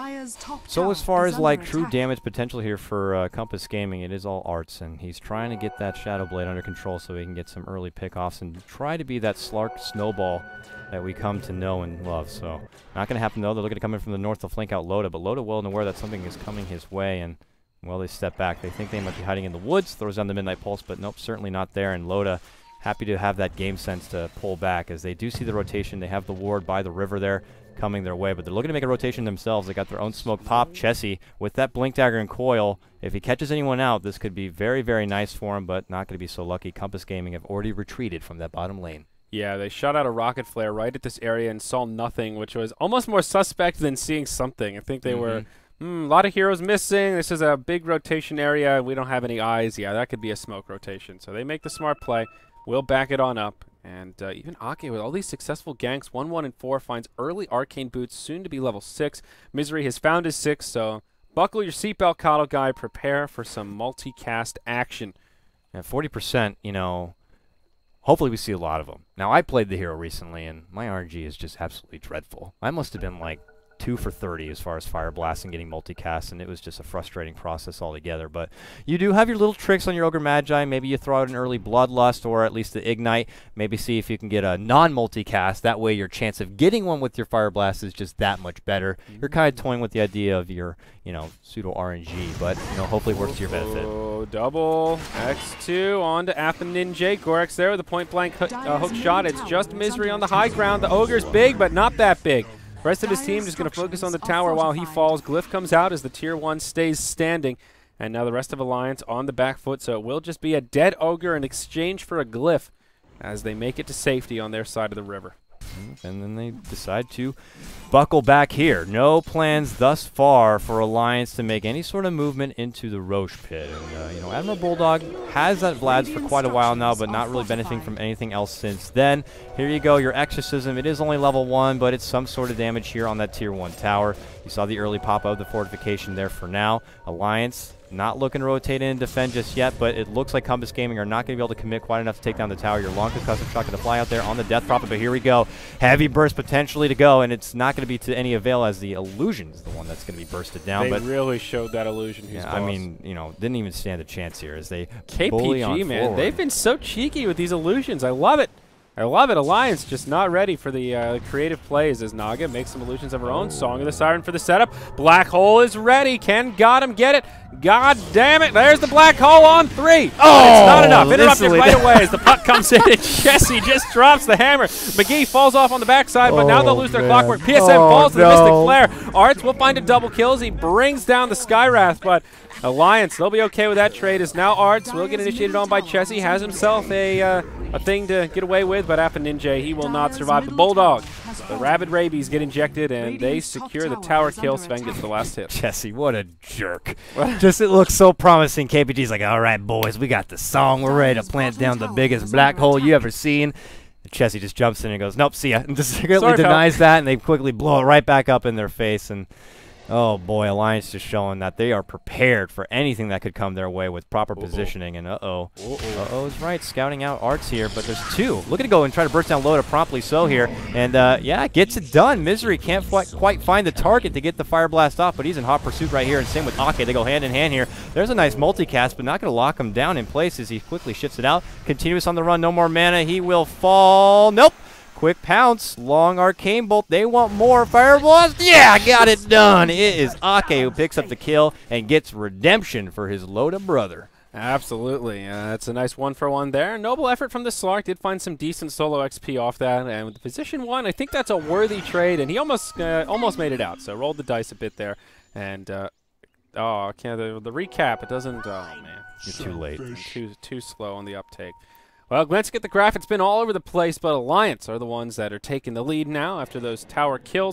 So as far as like true damage potential here for uh, Compass Gaming, it is all Arts, and he's trying to get that Shadow Blade under control so he can get some early pickoffs and try to be that Slark snowball that we come to know and love. So not going to happen though. They're looking to come in from the north to flank out Loda, but Loda well aware that something is coming his way, and well, they step back. They think they might be hiding in the woods. Throws down the Midnight Pulse, but nope, certainly not there. And Loda happy to have that game sense to pull back as they do see the rotation. They have the ward by the river there coming their way, but they're looking to make a rotation themselves. They got their own smoke pop. Chessie with that Blink Dagger and Coil. If he catches anyone out, this could be very, very nice for him, but not going to be so lucky. Compass Gaming have already retreated from that bottom lane. Yeah, they shot out a rocket flare right at this area and saw nothing, which was almost more suspect than seeing something. I think they mm-hmm. were mm, a lot of heroes missing. This is a big rotation area. We don't have any eyes. Yeah, that could be a smoke rotation. So they make the smart play. We'll back it on up. And uh, even Ake, with all these successful ganks, one, one, and four, finds early Arcane Boots, soon to be level six. Misery has found his six, so buckle your seatbelt, Coddle Guy. Prepare for some multicast action. At forty percent, you know, hopefully we see a lot of them. Now, I played the hero recently, and my R N G is just absolutely dreadful. I must have been like two for thirty as far as Fire Blast and getting multicast, and it was just a frustrating process altogether. But you do have your little tricks on your Ogre Magi. Maybe you throw out an early Bloodlust or at least the Ignite. Maybe see if you can get a non-multicast. That way your chance of getting one with your Fire Blast is just that much better. Mm-hmm. You're kind of toying with the idea of your, you know, pseudo R N G, but, you know, hopefully it works to your benefit. Oh, double X two on to Appa Ninja. Gorex there with a point-blank hook, uh, hook shot. It's just Misery on the high ground. The Ogre's big, but not that big. The rest of his team just going to focus on the tower while he falls. Glyph comes out as the tier one stays standing. And now the rest of Alliance on the back foot, so it will just be a dead Ogre in exchange for a Glyph as they make it to safety on their side of the river. And then they decide to buckle back here. No plans thus far for Alliance to make any sort of movement into the Roche pit. And, uh, you know, Admiral Bulldog has that Vlad's for quite a while now, but not really benefiting from anything else since then. Here you go, your Exorcism. It is only level one, but it's some sort of damage here on that tier one tower. You saw the early pop of the fortification there for now. Alliance not looking to rotate in and defend just yet, but it looks like Compass Gaming are not going to be able to commit quite enough to take down the tower. Your long concussive shot going to fly out there on the Death Prophet, but here we go. Heavy burst potentially to go, and it's not going to be to any avail as the Illusion is the one that's going to be bursted down. They but really showed that Illusion. Who's yeah, boss. I mean, you know, didn't even stand a chance here as they K P G, bully on man, forward. They've been so cheeky with these Illusions. I love it. I love it. Alliance just not ready for the uh, creative plays as Naga makes some illusions of her own. Song of the Siren for the setup. Black Hole is ready. Can got him get it? God damn it. There's the Black Hole on three. Oh, it's not enough. Interrupted right away as the puck comes in and Chessie just drops the hammer. McGee falls off on the backside, but oh, now they'll lose their man. Clockwork. P S M oh, falls to no. the Mystic Flare. Arts will find a double kill as he brings down the Skywrath, but Alliance, they'll be okay with that trade as now Arts will get initiated on by Chessie. Has himself a uh, a thing to get away with, but Appa Ninja, he will not survive. The Bulldog, the Rabid Rabies get injected, and they secure the tower kill. Sven gets the last hit. Chessie, what a jerk. Just it looks so promising. K P G's like, all right, boys, we got the song. We're ready to plant down the biggest black hole you ever seen. Chessie just jumps in and goes, nope, see ya. And just secretly denies that, and they quickly blow it right back up in their face. And oh boy, Alliance just showing that they are prepared for anything that could come their way with proper uh-oh. positioning. And uh-oh. Uh-oh. Uh-oh is right, scouting out Arts here, but there's two. Looking to go and try to burst down Loda promptly so here. And uh, yeah, gets it done. Misery can't quite find the target to get the Fire Blast off, but he's in hot pursuit right here. And same with Ake. They go hand in hand here. There's a nice multicast, but not going to lock him down in place as he quickly shifts it out. Continuous on the run, no more mana. He will fall. Nope. Quick pounce, long arcane bolt. They want more Fire Blast. Yeah, got it done. It is Ake who picks up the kill and gets redemption for his Loda brother. Absolutely. Uh, that's a nice one for one there. Noble effort from the Slark. Did find some decent solo X P off that. And with the position one, I think that's a worthy trade. And he almost uh, almost made it out. So rolled the dice a bit there. And, uh, oh, can't, the, the recap, it doesn't, oh, man. You're too late. Too, too slow on the uptake. Well, glancing at the graph, it's been all over the place, but Alliance are the ones that are taking the lead now after those tower kills.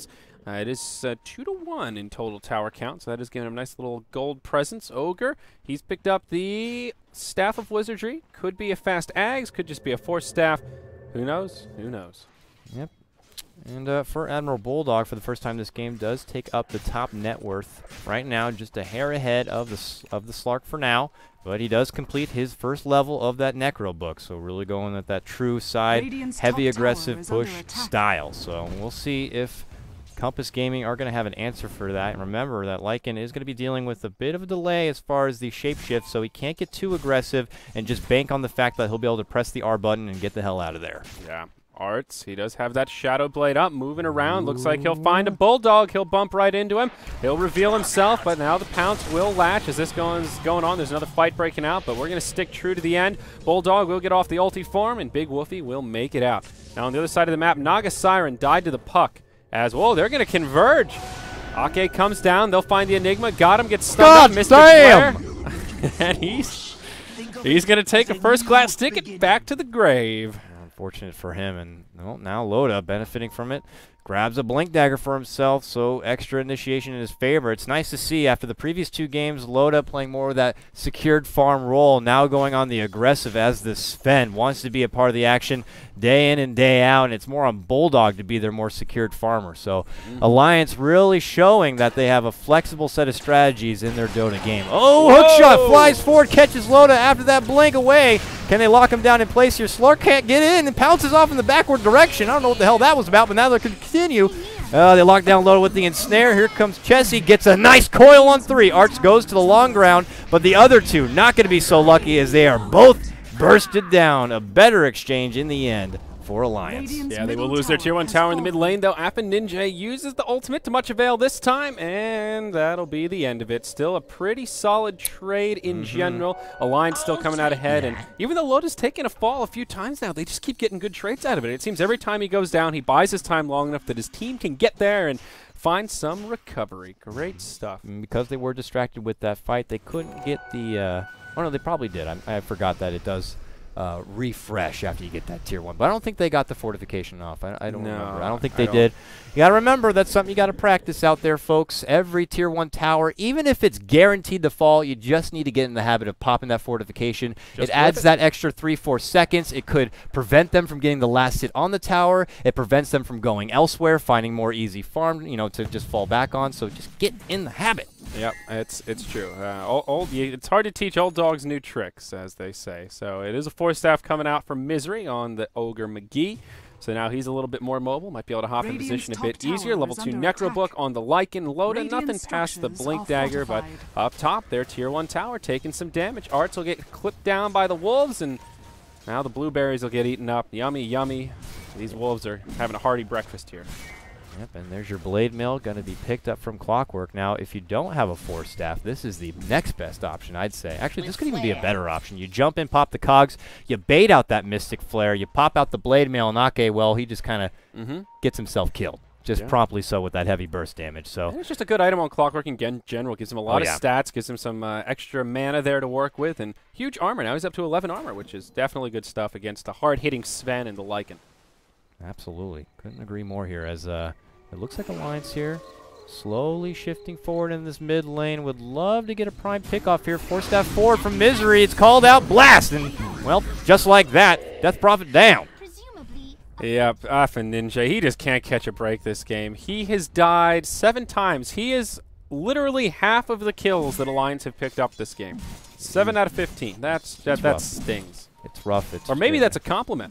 Uh, it is uh, two to one in total tower count, so that is giving him a nice little gold presence. Ogre, he's picked up the Staff of Wizardry. Could be a fast Ags, could just be a force staff. Who knows? Who knows? Yep. And uh, for Admiral Bulldog, for the first time this game, does take up the top net worth right now, just a hair ahead of the s of the Slark for now. But he does complete his first level of that Necro book, so really going at that true side, Radiant's heavy top tower aggressive is push under attack. style. So we'll see if Compass Gaming are going to have an answer for that. And remember that Lycan is going to be dealing with a bit of a delay as far as the shapeshift, so he can't get too aggressive and just bank on the fact that he'll be able to press the R button and get the hell out of there. Yeah. Arts, he does have that Shadow Blade up, moving around. Looks like he'll find a Bulldog. He'll bump right into him. He'll reveal himself, but now the Pounce will latch. As this goes going on, there's another fight breaking out, but we're going to stick true to the end. Bulldog will get off the ulti form, and Big Wolfie will make it out. Now on the other side of the map, Naga Siren died to the puck. As well, they're going to converge. Ake comes down. They'll find the Enigma. Got him. Gets stunned God up. Mystic damn! Flare. And he's, he's going to take a first class ticket back to the grave. Unfortunate for him, and well, now Loda benefiting from it. Grabs a Blink Dagger for himself, so extra initiation in his favor. It's nice to see after the previous two games, Loda playing more of that secured farm role, now going on the aggressive as the Sven wants to be a part of the action day in and day out, and it's more on Bulldog to be their more secured farmer. So mm-hmm. Alliance really showing that they have a flexible set of strategies in their Dota game. Oh, Whoa! Hook shot flies forward, catches Loda after that blink away. Can they lock him down in place here? Slark can't get in and pounces off in the backward direction. I don't know what the hell that was about, but now they can continue. Uh, they lock down Loda with the ensnare. Here comes Chessie, gets a nice coil on three. Arts goes to the long ground, but the other two not going to be so lucky as they are both bursted down. A better exchange in the end for Alliance. Radiant's Yeah, they will middle lose their tier one has tower in the mid fallen. lane, though. Appa Ninja uses the ultimate to much avail this time, and that'll be the end of it. Still a pretty solid trade in Mm-hmm. general. Alliance still coming out ahead, and even though Loda's taken a fall a few times now, they just keep getting good trades out of it. It seems every time he goes down, he buys his time long enough that his team can get there and find some recovery. Great stuff. And because they were distracted with that fight, they couldn't get the... Uh, oh, no, they probably did. I, I forgot that it does... Uh, refresh after you get that tier one, but I don't think they got the fortification off. I, I don't No, remember. I don't think I they don't. did. You got to remember that's something you got to practice out there, folks. Every tier one tower, even if it's guaranteed to fall, you just need to get in the habit of popping that fortification. Just it adds flip it. that extra three, four seconds. It could prevent them from getting the last hit on the tower. It prevents them from going elsewhere, finding more easy farm, you know, to just fall back on. So just get in the habit. Yep, it's it's true. Uh, old, old, it's hard to teach old dogs new tricks, as they say. So it is a four staff coming out from Misery on the Ogre McGee. So now he's a little bit more mobile, might be able to hop in Radiant's position a top bit easier. tower Level is two under Necro attack. Book on the Lycan. Loda, Radiant nothing past the structures Blink are Dagger, but fortified. up top there, tier one tower taking some damage. Arts will get clipped down by the wolves, and now the blueberries will get eaten up. Yummy, yummy. These wolves are having a hearty breakfast here. Yep, and there's your Blade Mill going to be picked up from Clockwork. Now, if you don't have a four staff, this is the next best option, I'd say. Actually, this could even be a better option. You jump in, pop the cogs, you bait out that Mystic Flare, you pop out the Blade Mill, and Ake, well, he just kind of Mm-hmm. gets himself killed. Just Yeah. promptly so with that heavy burst damage. So And it's just a good item on Clockwork in gen general. Gives him a lot Oh, yeah. of stats, gives him some uh, extra mana there to work with, and huge armor. Now he's up to eleven armor, which is definitely good stuff against a hard-hitting Sven and the Lycan. absolutely. Couldn't agree more here as uh, it looks like Alliance here. Slowly shifting forward in this mid lane. Would love to get a prime pickoff here. Four staff forward from Misery. It's called out Blast. And, well, just like that, Death Prophet down. Presumably, Yep, Appa Ninja, he just can't catch a break this game. He has died seven times. He is literally half of the kills that Alliance have picked up this game. Seven out of fifteen. That's that, It's that rough. stings. It's rough. It's Or maybe true. that's a compliment.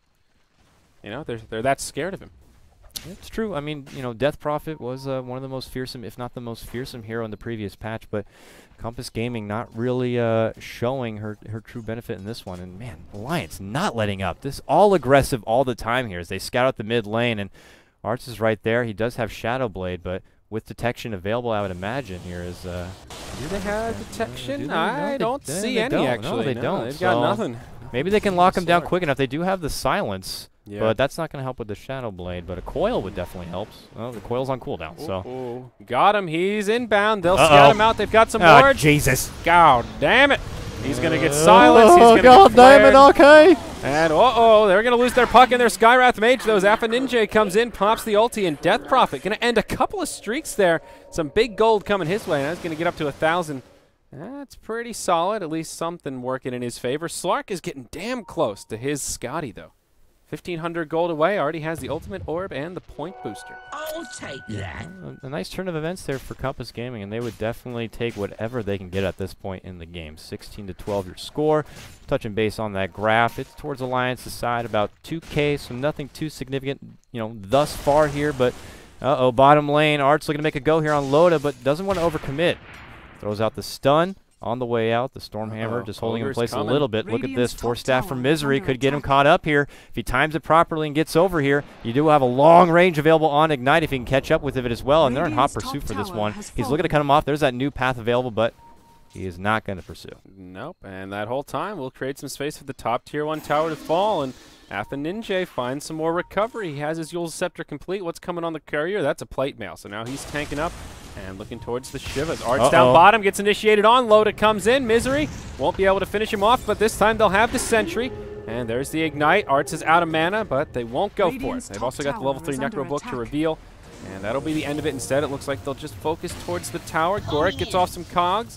You know, they're they're that scared of him. It's true. I mean, you know, Death Prophet was uh, one of the most fearsome, if not the most fearsome hero in the previous patch, but Compass Gaming not really uh, showing her, her true benefit in this one. And, man, Alliance not letting up. This all aggressive all the time here as they scout out the mid lane, and Arts is right there. He does have Shadow Blade, but with detection available, I would imagine here is... Uh, Do they have do detection? they? No, I they- don't they- see they any, don't. No, actually. they No, don't, They've got so nothing. maybe they can lock him down Slark. quick enough. They do have the Silence. Yeah. But that's not going to help with the Shadow Blade, but a coil would definitely help. Oh, the coil's on cooldown, so... Ooh, got him. He's inbound. They'll Uh-oh. scout him out. They've got some Ah, wards. Jesus. God damn it. He's going to get silenced. He's Oh, gonna god get damn it, flared. okay. And uh-oh, they're going to lose their puck and their Skywrath Mage, though. Zappa Ninja comes in, pops the ulti, and Death Prophet going to end a couple of streaks there. Some big gold coming his way. Now he's going to get up to a thousand. That's pretty solid. At least something working in his favor. Slark is getting damn close to his Scotty, though. fifteen hundred gold away. Already has the ultimate orb and the point booster. I'll take that. A, a nice turn of events there for Compass Gaming, and they would definitely take whatever they can get at this point in the game. sixteen to twelve your score. Touching base on that graph, it's towards Alliance's side, about two K, so nothing too significant, you know, thus far here. But uh-oh, bottom lane. Art's looking to make a go here on Loda, but doesn't want to overcommit. Throws out the stun. On the way out, the Stormhammer Uh-oh. just holding him in Ogre's place coming. a little bit. Look at Radiant's this. Force top Staff tower from Misery under could get him attack. caught up here. If he times it properly and gets over here, you do have a long range available on Ignite if he can catch up with it as well. And they're in hot Radiant's pursuit top for this tower one. has He's looking to cut him off. There's that new path available, but he is not going to pursue. Nope, and that whole time we'll create some space for the top tier one tower to fall, and Athaninja finds some more recovery. He has his Yule's Scepter complete. What's coming on the courier? That's a plate mail, so now he's tanking up and looking towards the Shivas. Art's Uh-oh. down bottom, gets initiated on. Loda comes in. Misery won't be able to finish him off, but this time they'll have the Sentry. And there's the Ignite. Arts is out of mana, but they won't go for it. Radiant's They've top also got the level tower three is under Necro Book to attack. reveal. And that'll be the end of it. Instead, it looks like they'll just focus towards the tower. Goric gets off some cogs.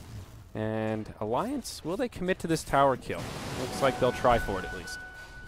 And Alliance, will they commit to this tower kill? Looks like they'll try for it at least.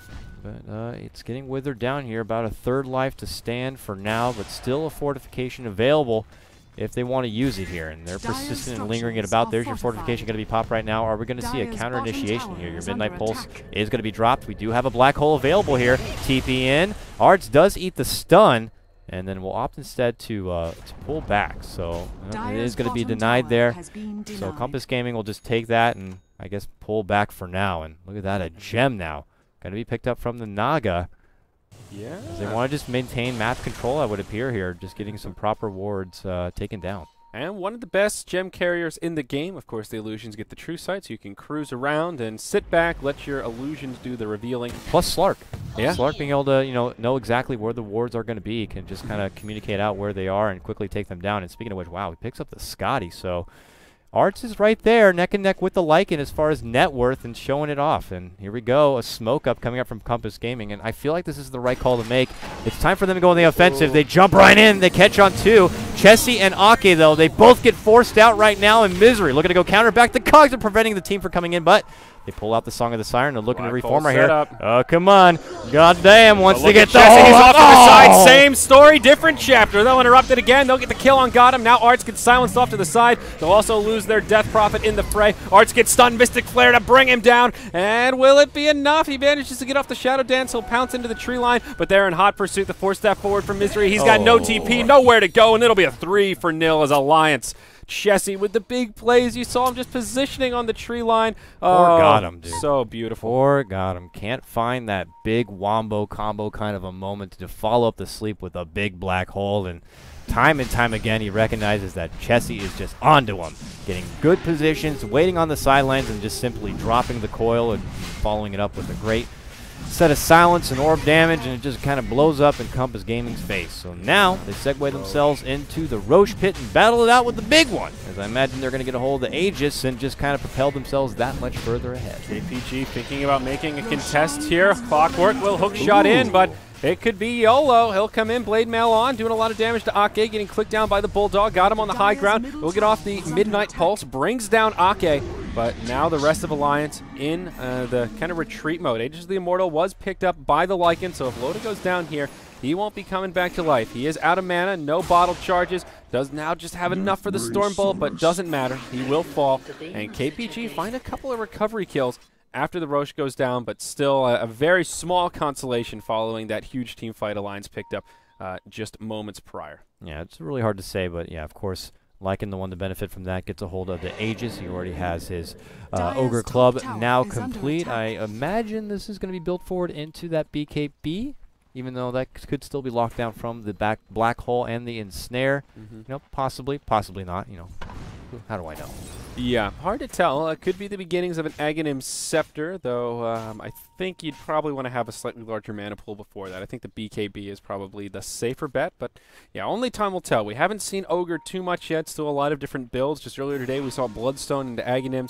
But uh, it's getting withered down here. About a third life to stand for now, but still a fortification available if they want to use it here. And they're Dire's persistent in lingering it structures about. are There's your fortified. fortification going to be popped right now. Are we going to see a Dire's counter bottom initiation tower here? Your is Midnight under Pulse attack. is going to be dropped. We do have a black hole available here. T P in. Arts does eat the stun, and then we'll opt instead to, uh, to pull back. So uh, it Dire's is going to be bottom denied tower there. has been So denied. Compass Gaming will just take that and I guess pull back for now. And look at that, a gem now. Going to be picked up from the Naga. Yeah. They want to just maintain map control, I would appear here, just getting some proper wards uh, taken down. And one of the best gem carriers in the game. Of course, the illusions get the true sight, so you can cruise around and sit back, let your illusions do the revealing. Plus Slark. Yeah. Slark being able to, you know, know exactly where the wards are going to be, can just kind of communicate out where they are and quickly take them down. And speaking of which, wow, he picks up the Scotty. So Arts is right there, neck and neck with the Lycan as far as net worth and showing it off. And here we go, a smoke up coming up from Compass Gaming. And I feel like this is the right call to make. It's time for them to go on the offensive. They jump right in. They catch on two. Chessie and Ake, though, they both get forced out right now in Misery. Looking to go counter back. The cogs are preventing the team from coming in, but they pull out the Song of the Siren. They're looking Black to hole reform right set here. up. Oh, come on. God damn, once But they look get at the Jesse, hole he's off to the side. Oh! Same story, different chapter. They'll interrupt it again. They'll get the kill on Gotham. Now Arts gets silenced off to the side. They'll also lose their Death Prophet in the fray. Arts gets stunned. Mystic Flare to bring him down. And will it be enough? He manages to get off the Shadow Dance. He'll pounce into the tree line. But they're in hot pursuit. The Force Staff forward from Misery. He's got no Oh. T P, nowhere to go. And it'll be a three for nil as Alliance. Chessie with the big plays. You saw him just positioning on the tree line. Poor Oh, Gotham, dude. So beautiful. Poor got him. Can't find that big wombo combo kind of a moment to follow up the sleep with a big black hole. And time and time again, he recognizes that Chessie is just onto him. Getting good positions, waiting on the sidelines, and just simply dropping the coil and following it up with a great set of silence and orb damage, and it just kind of blows up in Compass Gaming's face. So now they segue themselves into the Roche Pit and battle it out with the big one, as I imagine they're going to get a hold of the Aegis and just kind of propel themselves that much further ahead. K P G thinking about making a contest here. Clockwork will hook shot in, but it could be YOLO. He'll come in, blade mail on, doing a lot of damage to Ake, getting clicked down by the Bulldog. Got him on the high ground. We'll get off the Midnight Pulse, brings down Ake, but now the rest of Alliance in uh, the kind of retreat mode. Aegis of the Immortal was picked up by the Lycan, so if Loda goes down here, he won't be coming back to life. He is out of mana, no bottle charges, does now just have enough for the Storm Bolt, but doesn't matter. He will fall, and K P G find a couple of recovery kills after the Roche goes down, but still a, a very small consolation following that huge team fight Alliance picked up uh, just moments prior. Yeah, it's really hard to say, but yeah, of course, Lycan, the one to benefit from that, gets a hold of the Aegis. He already has his uh, Dire's Ogre top Club tower now is under complete. attack. I imagine this is going to be built forward into that B K B, even though that c- could still be locked down from the back black hole and the ensnare. Mm-hmm. You know, possibly, possibly not. You know, how do I know? Yeah, hard to tell. It could be the beginnings of an Aghanim Scepter, though um, I think you'd probably want to have a slightly larger mana pool before that. I think the B K B is probably the safer bet, but yeah, only time will tell. We haven't seen Ogre too much yet, still a lot of different builds. Just earlier today we saw Bloodstone into Aghanims.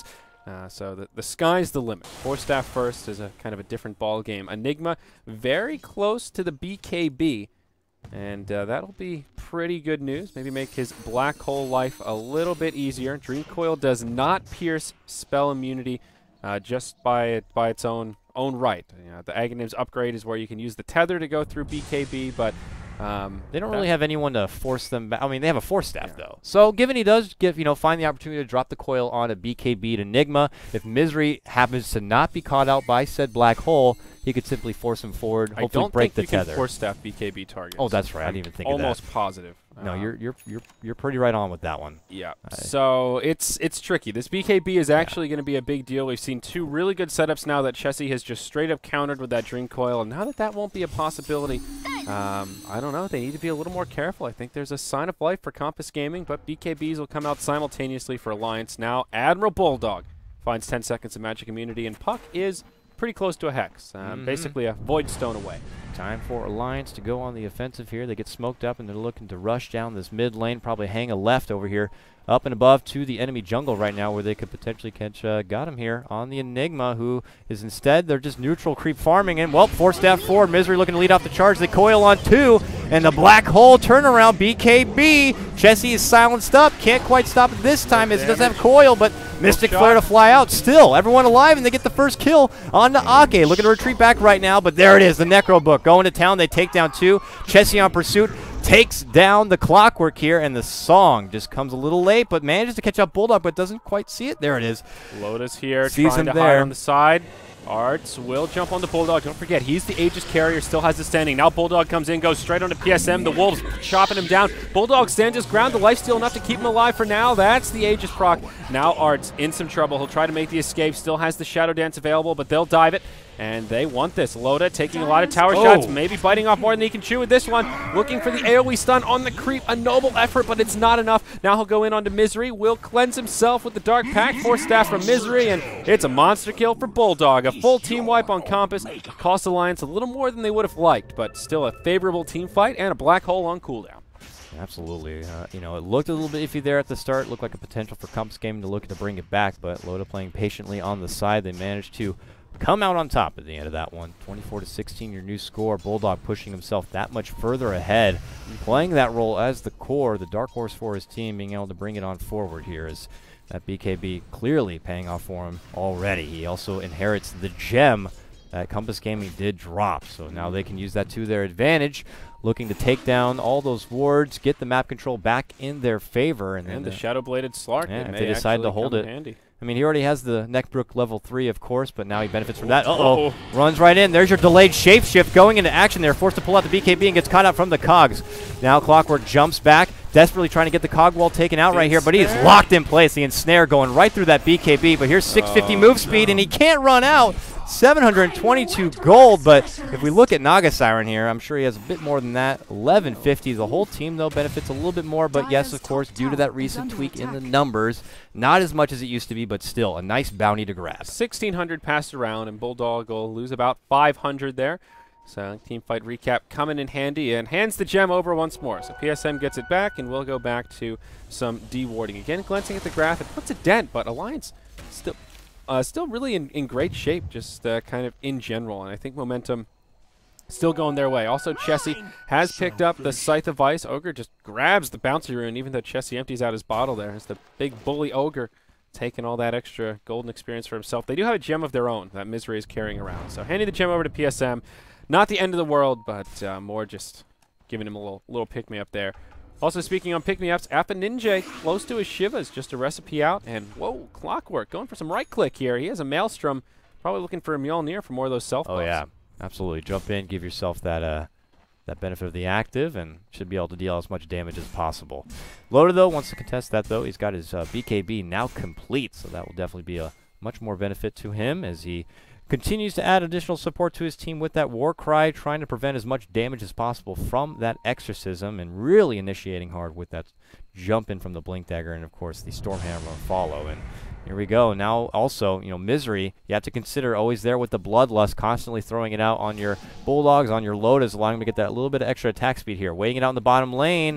Uh, so the, the sky's the limit. Force Staff first is a kind of a different ball game. Enigma very close to the B K B, and uh, that'll be pretty good news. Maybe make his black hole life a little bit easier. Dream Coil does not pierce spell immunity uh, just by it, by its own own right. You know, the Aghanim's upgrade is where you can use the tether to go through B K B, but Um, they don't really have anyone to force them back. I mean, they have a force staff, yeah. though. So, given he does give, you know, find the opportunity to drop the coil on a B K B to Enigma, if Misery happens to not be caught out by said black hole, he could simply force him forward, hopefully I don't break think the you tether. can force staff B K B targets. Oh, that's right. I didn't even think of that. Almost positive. No, um, you're you're you're you're pretty right on with that one. Yeah. I so it's it's tricky. This B K B is actually yeah. going to be a big deal. We've seen two really good setups now that Chessie has just straight up countered with that Dream Coil, and now that that won't be a possibility, um, I don't know. They need to be a little more careful. I think there's a sign of life for Compass Gaming, but B K Bs will come out simultaneously for Alliance. Now Admiral Bulldog finds ten seconds of magic immunity, and Puck is pretty close to a Hex, uh, mm-hmm. basically a Void Stone away. Time for Alliance to go on the offensive here. They get smoked up, and they're looking to rush down this mid lane, probably hang a left over here, up and above to the enemy jungle right now, where they could potentially catch uh, got him here on the Enigma, who is instead, they're just neutral creep farming, and, well, force staff forward. Misery looking to lead off the charge. They coil on two, and the black hole turnaround, B K B. Chessie is silenced up. Can't quite stop it this time as he doesn't have coil, but Mystic Flare to fly out. Still, everyone alive, and they get the first kill on the Ake. Looking to retreat back right now, but there it is, the Necro Book. Going to town, they take down two. Chessie on pursuit. Takes down the Clockwork here, and the song just comes a little late, but manages to catch up Bulldog, but doesn't quite see it. There it is. Lotus here, Sees trying him to there. hide on the side. Arts will jump on the Bulldog. Don't forget, he's the Aegis carrier, still has the standing. Now Bulldog comes in, goes straight onto P S M. The Wolves chopping him down. Bulldog stands his ground. The lifesteal enough to keep him alive for now. That's the Aegis proc. Now Arts in some trouble. He'll try to make the escape. Still has the Shadow Dance available, but they'll dive it. And they want this. Loda taking a lot of tower oh. shots, maybe biting off more than he can chew with this one. Looking for the AoE stun on the creep. A noble effort, but it's not enough. Now he'll go in onto Misery. Will cleanse himself with the Dark Pact. Force staff from Misery, and it's a monster kill for Bulldog. A full team wipe on Compass. Cost Alliance a little more than they would have liked, but still a favorable team fight and a black hole on cooldown. Absolutely. Uh, you know, it looked a little bit iffy there at the start. Looked like a potential for Compass Gaming to look to bring it back, but Loda playing patiently on the side. They managed to come out on top at the end of that one. twenty-four to sixteen, your new score. Bulldog pushing himself that much further ahead, mm-hmm. playing that role as the core, the dark horse for his team, being able to bring it on forward here is that B K B clearly paying off for him already. He also inherits the gem that Compass Gaming did drop, so now they can use that to their advantage, looking to take down all those wards, get the map control back in their favor. And, and then the Shadow-Bladed Slark. Yeah, it if may they decide to hold it. Handy. I mean, he already has the Neckbrook level three, of course, but now he benefits from that. Uh-oh. Runs right in. There's your delayed shapeshift going into action there. Forced to pull out the B K B and gets caught out from the Cogs. Now Clockwork jumps back, desperately trying to get the Cog wall taken out the right here, but he is locked in place. The ensnare going right through that B K B, but here's six fifty oh, move speed, no. and he can't run out. seven hundred twenty-two gold, but if we look at Naga Siren here, I'm sure he has a bit more than that. eleven fifty. The whole team, though, benefits a little bit more, but yes, of course, due to that recent tweak in the numbers, not as much as it used to be, but still a nice bounty to grab. sixteen hundred passed around, and Bulldog will lose about five hundred there. So team fight recap coming in handy, and hands the gem over once more. So P S M gets it back, and we'll go back to some dewarding. Again, glancing at the graph, it puts a dent, but Alliance still uh, still really in, in great shape, just uh, kind of in general. And I think momentum still going their way. Also, Chessie has picked up the Scythe of Ice. Ogre just grabs the Bouncy Rune, even though Chessie empties out his bottle there. It's the big bully Ogre taking all that extra golden experience for himself. They do have a gem of their own that Misery is carrying around. So handing the gem over to P S M. Not the end of the world, but uh, more just giving him a little little pick-me-up there. Also, speaking on pick-me-ups, Appa Ninja close to his Shivas, just a recipe out. And, whoa, Clockwork going for some right-click here. He has a Maelstrom, probably looking for a Mjolnir for more of those self buffs. Oh, yeah, absolutely. Jump in, give yourself that uh, that benefit of the active, and should be able to deal as much damage as possible. Loda, though, wants to contest that, though. He's got his uh, B K B now complete, so that will definitely be a much more benefit to him as he continues to add additional support to his team with that War Cry, trying to prevent as much damage as possible from that Exorcism, and really initiating hard with that jump in from the Blink Dagger, and of course the Stormhammer follow. And here we go. Now also, you know, Misery, you have to consider always there with the Bloodlust, constantly throwing it out on your Bulldogs, on your Lotus, allowing him to get that little bit of extra attack speed here. Weighing it out in the bottom lane.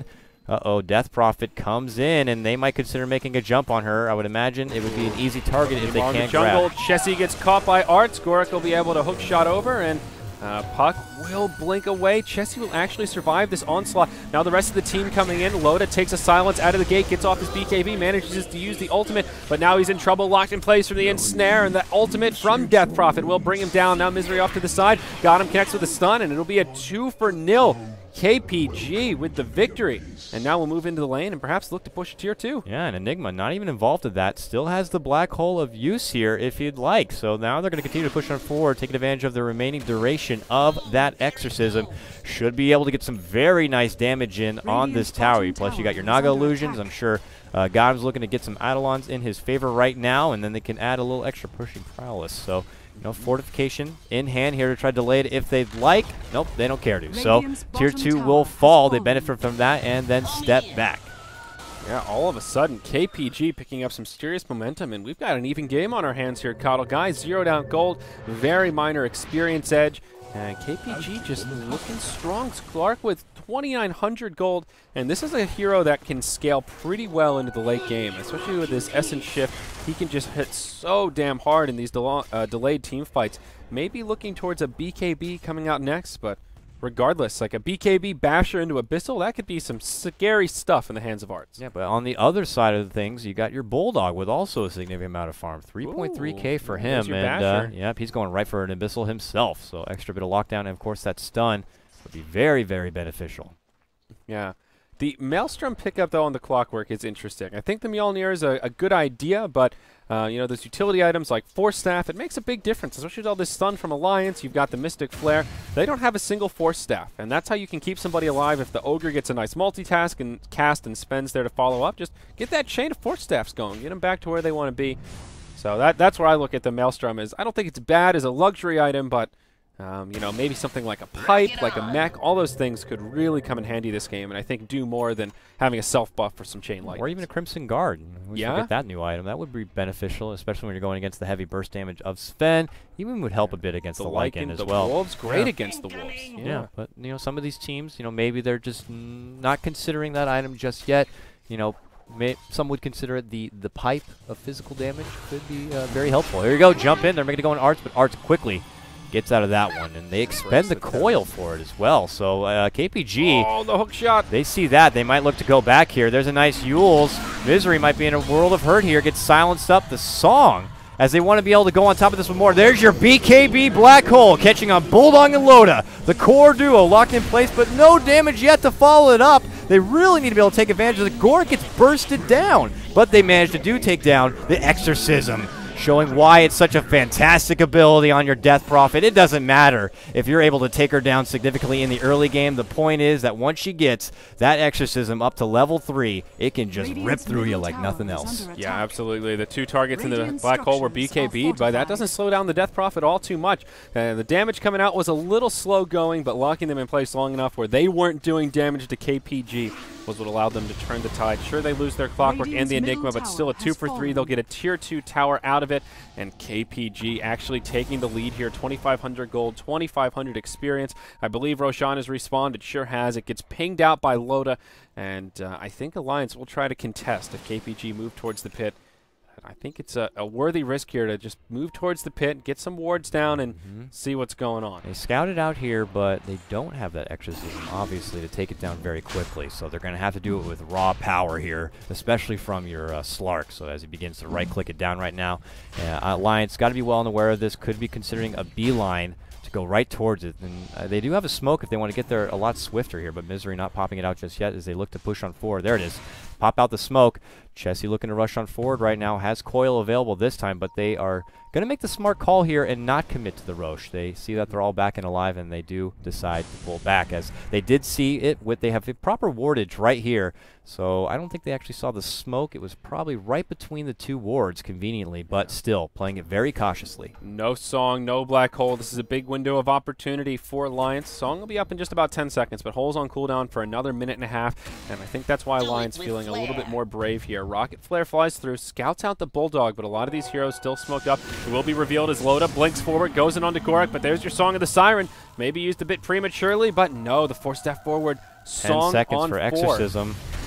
Uh-oh, Death Prophet comes in, and they might consider making a jump on her. I would imagine it would be an easy target if they on can't the jungle, grab. Chessie gets caught by Arts. Gorik will be able to hook shot over, and uh, Puck will blink away. Chessie will actually survive this onslaught. Now the rest of the team coming in. Loda takes a silence out of the gate, gets off his B K B, manages to use the ultimate, but now he's in trouble, locked in place from the ensnare, and the ultimate from Death Prophet will bring him down. Now Misery off to the side. Got him, connects with a stun, and it'll be a two for nil. K P G with the victory. And now we'll move into the lane and perhaps look to push a tier two. Yeah, and Enigma, not even involved in that, still has the black hole of use here if you'd like. So now they're going to continue to push on forward, taking advantage of the remaining duration of that exorcism. Should be able to get some very nice damage in on this tower. Plus, you got your Naga illusions. I'm sure uh, God's looking to get some Eidolons in his favor right now, and then they can add a little extra pushing prowess. So, you know, fortification in hand here to try to delay it if they'd like. Nope, they don't care to. So, tier two will fall. They benefit from that and then step back. Yeah, all of a sudden, K P G picking up some serious momentum, and we've got an even game on our hands here. Coddle guys, zeroed out gold, very minor experience edge, and K P G just looking strong. Clark with twenty-nine hundred gold, and this is a hero that can scale pretty well into the late game, especially with this Essence shift. He can just hit so damn hard in these del uh, delayed team fights. Maybe looking towards a B K B coming out next, but regardless, like a B K B basher into Abyssal, that could be some scary stuff in the hands of Arts. Yeah, but on the other side of things, you got your Bulldog with also a significant amount of farm. three point three K for him, and uh, yep, he's going right for an Abyssal himself. So extra bit of lockdown, and of course that stun would be very, very beneficial. Yeah. The Maelstrom pickup, though, on the Clockwork is interesting. I think the Mjolnir is a, a good idea, but, uh, you know, those utility items like Force Staff, it makes a big difference, especially with all this stun from Alliance. You've got the Mystic Flare. They don't have a single Force Staff, and that's how you can keep somebody alive. If the Ogre gets a nice multitask and cast and spends there to follow up, just get that chain of Force Staffs going. Get them back to where they want to be. So that that's where I look at the Maelstrom is. I don't think it's bad as a luxury item, but Um, you know, maybe something like a pipe, like a mech, all those things could really come in handy this game, and I think do more than having a self-buff for some chain lightning. Or even a Crimson Guard. We yeah. Get that new item. That would be beneficial, especially when you're going against the heavy burst damage of Sven. Even would help a bit against the, the Lycan as the well. The Wolves, great yeah. against the Wolves. Yeah. yeah, but, you know, some of these teams, you know, maybe they're just mm, not considering that item just yet. You know, May, some would consider it the, the pipe of physical damage could be uh, very helpful. Here you go, jump in. They're making it go in Arts, but Arts quickly gets out of that one, and they expend the coil for it as well. So uh, K P G, oh, the hook shot. They see that. They might look to go back here. There's a nice Yules. Misery might be in a world of hurt here. Gets silenced up. The song, as they want to be able to go on top of this with more. There's your B K B Black Hole catching on Bulldog and Loda. The core duo locked in place, but no damage yet to follow it up. They really need to be able to take advantage of the Gorik gets bursted down, but they managed to do take down the Exorcism, showing why it's such a fantastic ability on your Death Prophet. It doesn't matter if you're able to take her down significantly in the early game. The point is that once she gets that Exorcism up to level three, it can just rip through you like nothing else. Yeah, absolutely. The two targets in the Black Hole were B K B'd, but that doesn't slow down the Death Prophet all too much. Uh, the damage coming out was a little slow going, but locking them in place long enough where they weren't doing damage to K P G was what allowed them to turn the tide. Sure, they lose their Clockwork and the Enigma, but still a two for three. They'll get a tier two tower out of it, and K P G actually taking the lead here. twenty-five hundred gold, twenty-five hundred experience. I believe Roshan has respawned. It sure has. It gets pinged out by Loda, and uh, I think Alliance will try to contest if K P G move towards the pit. I think it's a, a worthy risk here to just move towards the pit, get some wards down, and mm-hmm. see what's going on. They scouted out here, but they don't have that Exorcism, obviously, to take it down very quickly. So they're going to have to do it with raw power here, especially from your uh, Slark. So as he begins to right-click it down right now, uh, Alliance got to be well aware of this, could be considering a beeline to go right towards it. And uh, they do have a smoke if they want to get there a lot swifter here, but Misery not popping it out just yet as they look to push on forward. There it is. Pop out the smoke. Chessie looking to rush on forward right now. Has coil available this time, but they are going to make the smart call here and not commit to the Roche. They see that they're all back and alive, and they do decide to pull back, as they did see it with they have a proper wardage right here. So I don't think they actually saw the smoke. It was probably right between the two wards conveniently, but still playing it very cautiously. No Song, no Black Hole. This is a big window of opportunity for Alliance. Song will be up in just about ten seconds, but Hole's on cooldown for another minute and a half, and I think that's why Alliance feeling a little bit more brave here. Rocket Flare flies through, scouts out the Bulldog, but a lot of these heroes still smoked up. It will be revealed as Loda blinks forward, goes in onto Gorik, but there's your Song of the Siren. Maybe used a bit prematurely, but no, the Force Staff forward. Song ten seconds on for four. Exorcism.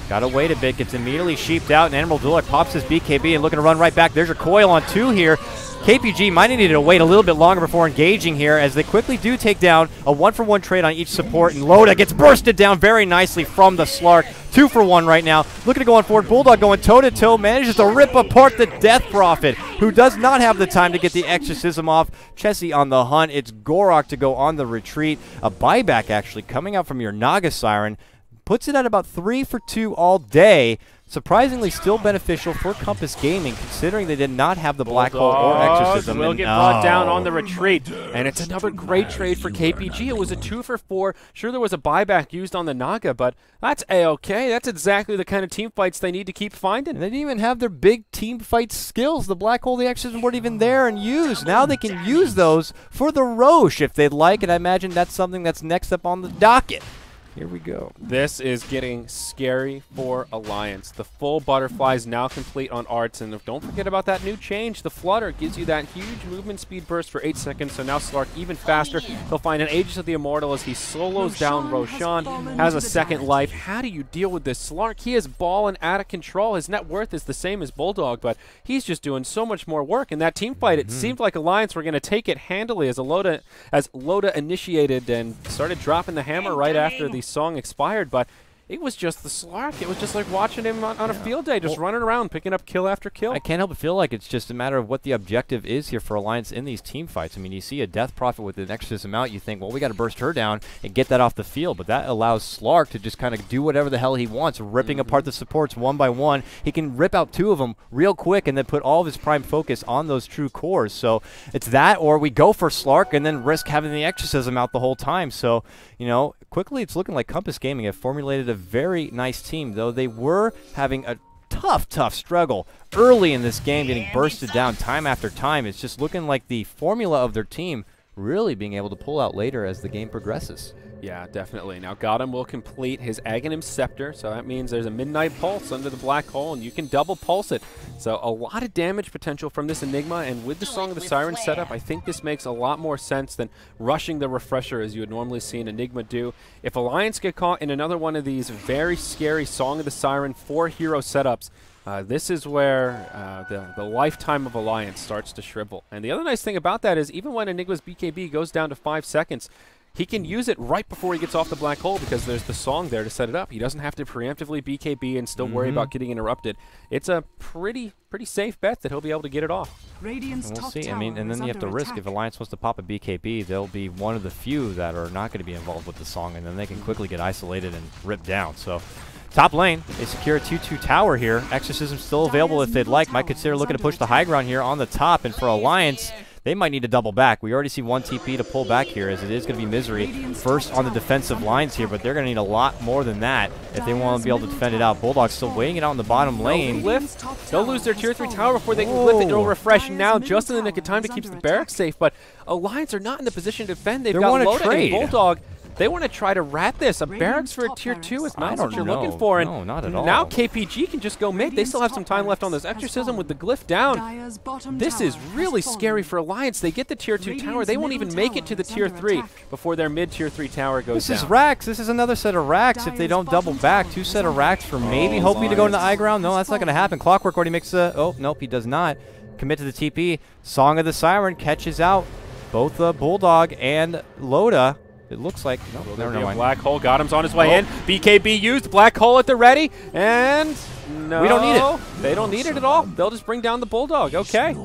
Got to wait a bit, gets immediately sheeped out, and Emerald Dueler pops his B K B and looking to run right back. There's your coil on two here. K P G might have needed to wait a little bit longer before engaging here, as they quickly do take down a one-for-one trade on each support, and Loda gets bursted down very nicely from the Slark. Two for one right now. Looking to go on forward. Bulldog going toe-to-toe, manages to rip apart the Death Prophet, who does not have the time to get the Exorcism off. Chessie on the hunt. It's Gorok to go on the retreat. A buyback, actually, coming out from your Naga Siren. Puts it at about three for two all day. Surprisingly still beneficial for Compass Gaming, considering they did not have the Black Hole or Exorcism. Will and get brought oh. down on the retreat, and it's another great trade for K P G. It was a two for four. Sure, there was a buyback used on the Naga, but that's A-okay. That's exactly the kind of team fights they need to keep finding. And they didn't even have their big team fight skills. The Black Hole, the Exorcism weren't even there and used. Now they can use those for the Roche if they'd like, and I imagine that's something that's next up on the docket. Here we go. This is getting scary for Alliance. The full butterfly is now complete on Arts, and don't forget about that new change. The Flutter gives you that huge movement speed burst for eight seconds, so now Slark even faster. He'll find an Aegis of the Immortal as he solos down Roshan, has a second life. How do you deal with this Slark? He is balling out of control. His net worth is the same as Bulldog, but he's just doing so much more work. In that team fight, it mm-hmm. seemed like Alliance were going to take it handily as, a Loda, as Loda initiated and started dropping the hammer right after the song expired, but it was just the Slark. It was just like watching him on, on yeah. a field day, just well, running around, picking up kill after kill. I can't help but feel like it's just a matter of what the objective is here for Alliance in these team fights. I mean, you see a Death Prophet with an Exorcism out, you think, well, we got to burst her down and get that off the field, but that allows Slark to just kind of do whatever the hell he wants, ripping mm-hmm. apart the supports one by one. He can rip out two of them real quick and then put all of his prime focus on those true cores. So it's that, or we go for Slark and then risk having the Exorcism out the whole time. So, you know, quickly it's looking like Compass Gaming have formulated a very nice team, though they were having a tough, tough struggle early in this game, getting bursted down time after time. It's just looking like the formula of their team really being able to pull out later as the game progresses. Yeah, definitely. Now, Gotham will complete his Aghanim Scepter, so that means there's a Midnight Pulse under the Black Hole, and you can double pulse it. So a lot of damage potential from this Enigma, and with the Song of the Siren setup, I think this makes a lot more sense than rushing the Refresher as you would normally see an Enigma do. If Alliance get caught in another one of these very scary Song of the Siren four-hero setups, Uh, this is where uh, the, the lifetime of Alliance starts to shrivel. And the other nice thing about that is even when Enigma's B K B goes down to five seconds, he can use it right before he gets off the Black Hole because there's the song there to set it up. He doesn't have to preemptively B K B and still mm-hmm. worry about getting interrupted. It's a pretty pretty safe bet that he'll be able to get it off. Radiant's we'll see. I mean, and then you have to risk attack. If Alliance wants to pop a B K B, they'll be one of the few that are not going to be involved with the song, and then they can quickly get isolated and ripped down. So top lane, they secure a two two tower here. Exorcism still available if they'd like. Might consider looking to push the high ground here on the top. And for Alliance, they might need to double back. We already see one T P to pull back here, as it is going to be Misery first on the defensive lines here, but they're going to need a lot more than that if they want to be able to defend it out. Bulldog's still waiting it out in the bottom lane. They'll lose their tier three tower before they can lift it. It'll refresh now just in the nick of time to keep the barracks safe, but Alliance are not in the position to defend. They've they got Loda trade. and Bulldog. They want to try to rat this. A barracks for a tier two is not what you're know. looking for. And no, not at all. Now K P G can just go mid. They still have some time left on this Exorcism with the glyph down. This is really scary for Alliance. They get the tier two tower. They won't even make it to the tier three before their mid tier three tower goes this down. This is racks. This is another set of racks if they don't double back. Two set of racks for maybe oh, hoping to go to the high ground. No, that's not going to happen. Clockwork already makes a... Oh, nope, he does not. Commit to the T P. Song of the Siren catches out both uh, Bulldog and Loda. It looks like no, Will never there be a mind. Black Hole. Got him's on his way oh. in. B K B used. Black Hole at the ready. And no. We don't need it. They don't need it at all. They'll just bring down the Bulldog. Okay.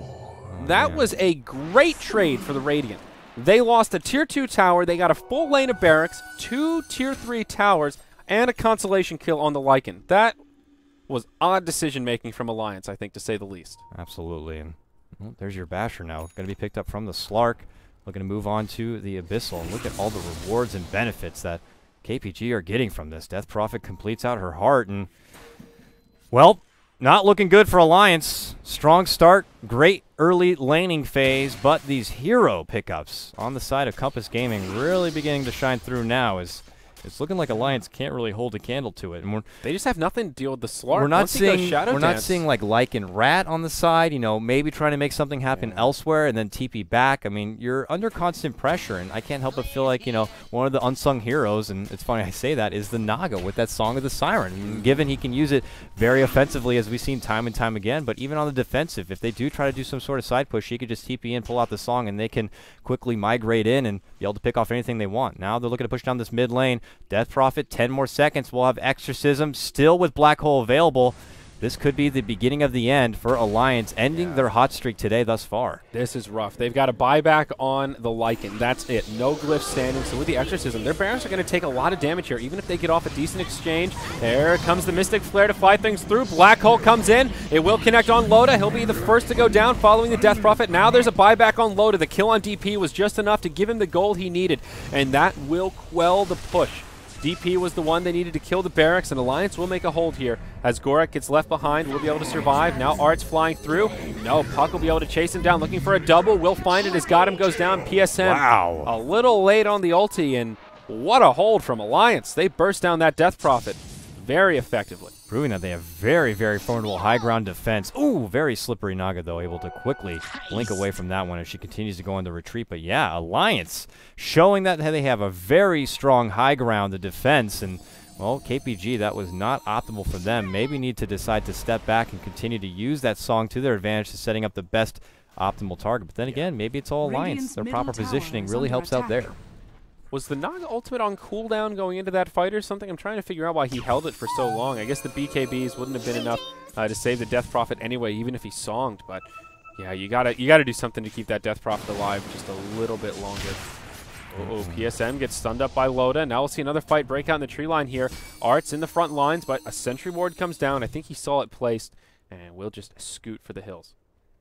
That was a great trade for the Radiant. They lost a tier two tower. They got a full lane of barracks, two tier three towers, and a consolation kill on the Lycan. That was odd decision making from Alliance, I think, to say the least. Absolutely. And well, there's your Basher now. Going to be picked up from the Slark. Looking to move on to the Abyssal. And look at all the rewards and benefits that K P G are getting from this. Death Prophet completes out her heart. And, well, not looking good for Alliance. Strong start, great early laning phase, but these hero pickups on the side of Compass Gaming really beginning to shine through now as it's looking like Alliance can't really hold a candle to it. And we're They just have nothing to deal with the Slark. we're not Once he goes seeing Shadow we're not Dance- seeing like Lycan and Rat on the side. You know, maybe trying to make something happen Yeah. elsewhere and then T P back. I mean, you're under constant pressure, and I can't help but feel like you know one of the unsung heroes. And it's funny I say that is the Naga with that Song of the Siren. And given he can use it very offensively, as we've seen time and time again, but even on the defensive, if they do try to do some sort of side push, he could just T P in, pull out the Song, and they can quickly migrate in and be able to pick off anything they want. Now they're looking to push down this mid lane. Death Prophet, ten more seconds. We'll have Exorcism still with Black Hole available. This could be the beginning of the end for Alliance, ending Yeah. their hot streak today thus far. This is rough. They've got a buyback on the Lycan. That's it. No glyph standing. So with the Exorcism, their Barons are going to take a lot of damage here, even if they get off a decent exchange. There comes the Mystic Flare to fight things through. Black Hole comes in. It will connect on Loda. He'll be the first to go down following the Death Prophet. Now there's a buyback on Loda. The kill on D P was just enough to give him the gold he needed, and that will quell the push. D P was the one they needed to kill the barracks, and Alliance will make a hold here. As Gorak gets left behind, will be able to survive. Now Art's flying through. No, Puck will be able to chase him down, looking for a double. Will find it as Gotham goes down. P S M Wow. a little late on the ulti, and what a hold from Alliance. They burst down that Death Prophet very effectively. Proving that they have very, very formidable high ground defense. Ooh, very slippery Naga, though, able to quickly blink away from that one as she continues to go into retreat. But yeah, Alliance showing that they have a very strong high ground of defense. And, well, K P G, that was not optimal for them. Maybe need to decide to step back and continue to use that Song to their advantage to setting up the best optimal target. But then again, maybe it's all Alliance. Their proper positioning really helps out there. Was the Naga ultimate on cooldown going into that fight or something? I'm trying to figure out why he held it for so long. I guess the B K Bs wouldn't have been enough uh, to save the Death Prophet anyway, even if he songed. But yeah, you gotta you gotta do something to keep that Death Prophet alive just a little bit longer. Uh-oh, P S M gets stunned up by Loda. Now we'll see another fight break out in the tree line here. Art's in the front lines, but a sentry ward comes down. I think he saw it placed, and we'll just scoot for the hills.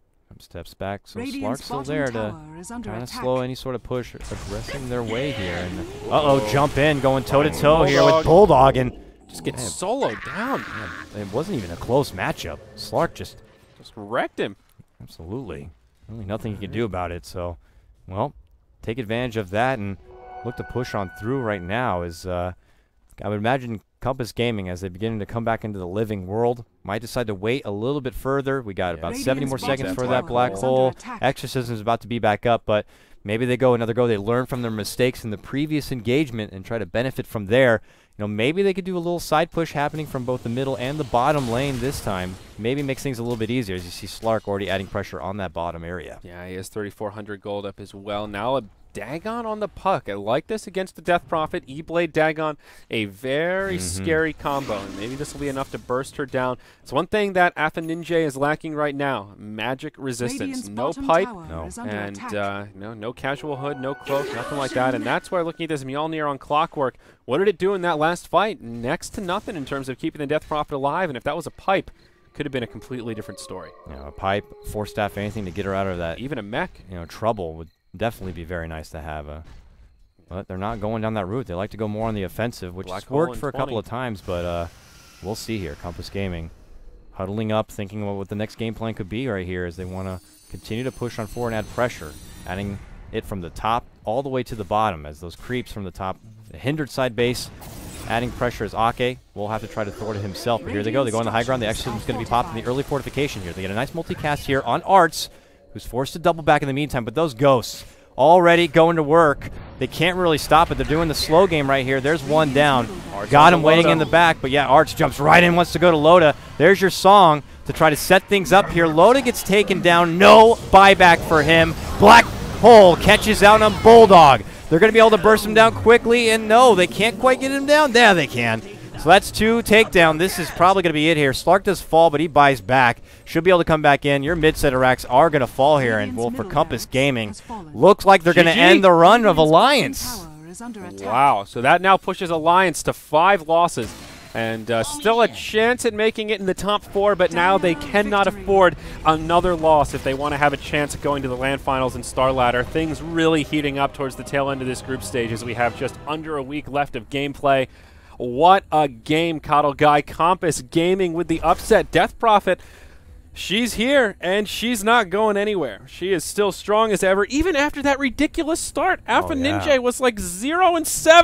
Steps back, so Radiant's Slark's still bottom there to tower is under kind of attack. slow any sort of push, aggressing their way here. And uh-oh, jump in, going toe-to-toe here Bulldog. with Bulldog, and Just gets Man. soloed down. it wasn't even a close matchup. Slark just Just wrecked him. absolutely, really nothing you can do about it. So, well, take advantage of that and look to push on through right now. Is uh, I would imagine Compass Gaming, as they begin to come back into the living world, might decide to wait a little bit further. We got Yeah. about Radiant's seventy more bottom seconds for tower that black is hole. under attack. Exorcism is about to be back up, but maybe they go another go. They learn from their mistakes in the previous engagement and try to benefit from there. You know, maybe they could do a little side push happening from both the middle and the bottom lane this time. Maybe makes things a little bit easier as you see Slark already adding pressure on that bottom area. Yeah, he has thirty-four hundred gold up as well. Now a Dagon on the Puck. I like this against the Death Prophet. E-Blade Dagon, a very Mhm. scary combo. And maybe this will be enough to burst her down. It's one thing that Alpha Ninja is lacking right now. Magic resistance. Radiant's No bottom pipe. tower No. is under And attack. uh, no, no casual hood, no cloak, nothing like that. And that's why looking at this Mjolnir on Clockwork, what did it do in that last fight? Next to nothing in terms of keeping the Death Prophet alive. And if that was a pipe, could have been a completely different story. You know, a pipe, force staff, anything to get her out of that, Even a mech. you know, trouble would definitely be very nice to have. Uh, but they're not going down that route. They like to go more on the offensive, which Black has hole worked in for a couple twenty. of times, but uh, we'll see here. Compass Gaming huddling up, thinking about what the next game plan could be right here as they want to continue to push on forward and add pressure, adding it from the top all the way to the bottom as those creeps from the top, the hindered side base, adding pressure as Ake will have to try to thwart it himself. But here they go. They go on the high ground. The Exorcism's going to be popped in the early fortification here. They get a nice multicast here on Arts, who's forced to double back in the meantime. But those ghosts already going to work. They can't really stop it. They're doing the slow game right here. There's one down. Arts Got on him the waiting Loda. in the back. But yeah, Arts jumps right in, wants to go to Loda. There's your Song to try to set things up here. Loda gets taken down. No buyback for him. Black Hole catches out on Bulldog. They're going to be able to burst him down quickly, and no, they can't quite get him down. There they can. So that's two takedown. This is probably going to be it here. Slark does fall, but he buys back. Should be able to come back in. Your mid-setter racks are going to fall here, and well, for Compass Gaming, looks like they're going to G G. end the run of Radiant's bottom Alliance. tower is under attack. Wow. So that now pushes Alliance to five losses. And uh, still a chance at making it in the top four, but now they cannot afford another loss if they want to have a chance at going to the LAN Finals and Star Ladder. Things really heating up towards the tail end of this group stage as we have just under a week left of gameplay. What a game, Coddle Guy. Compass Gaming with the upset. Death Prophet, she's here, and she's not going anywhere. She is still strong as ever, even after that ridiculous start. Alpha Oh, yeah. Ninja was like zero and seven.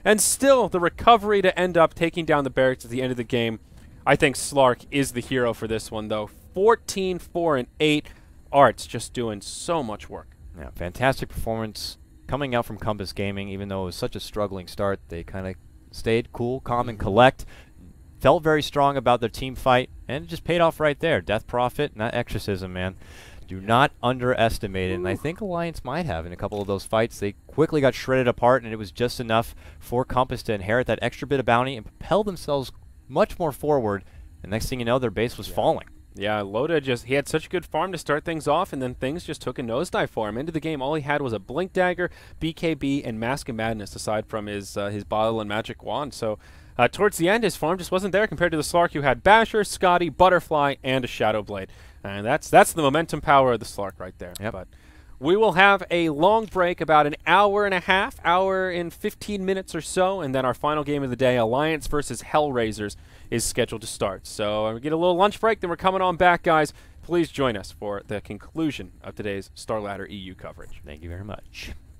And still, the recovery to end up taking down the Barracks at the end of the game. I think Slark is the hero for this one, though. fourteen, four, and eight. Arts just doing so much work. Yeah, fantastic performance coming out from Compass Gaming. Even though it was such a struggling start, they kind of stayed cool, calm, and collect. Felt very strong about their team fight, and it just paid off right there. Death Prophet, not Exorcism, man. Do not underestimate it, and I think Alliance might have in a couple of those fights. They quickly got shredded apart, and it was just enough for Compass to inherit that extra bit of bounty and propel themselves much more forward. And next thing you know, their base was yeah. falling. Yeah, Loda just, he had such a good farm to start things off, and then things just took a nosedive for him. Into the game, all he had was a Blink Dagger, B K B, and Mask of Madness, aside from his uh, his Bottle and Magic Wand. So uh, towards the end, his farm just wasn't there compared to the Slark, who had Basher, Scotty, Butterfly, and a Shadow Blade. And that's that's the momentum power of the Slark right there. Yep. But we will have a long break, about an hour and a half, hour and fifteen minutes or so, and then our final game of the day, Alliance versus Hellraisers, is scheduled to start. So uh, we get a little lunch break, then we're coming on back, guys. Please join us for the conclusion of today's StarLadder E U coverage. Thank you very much.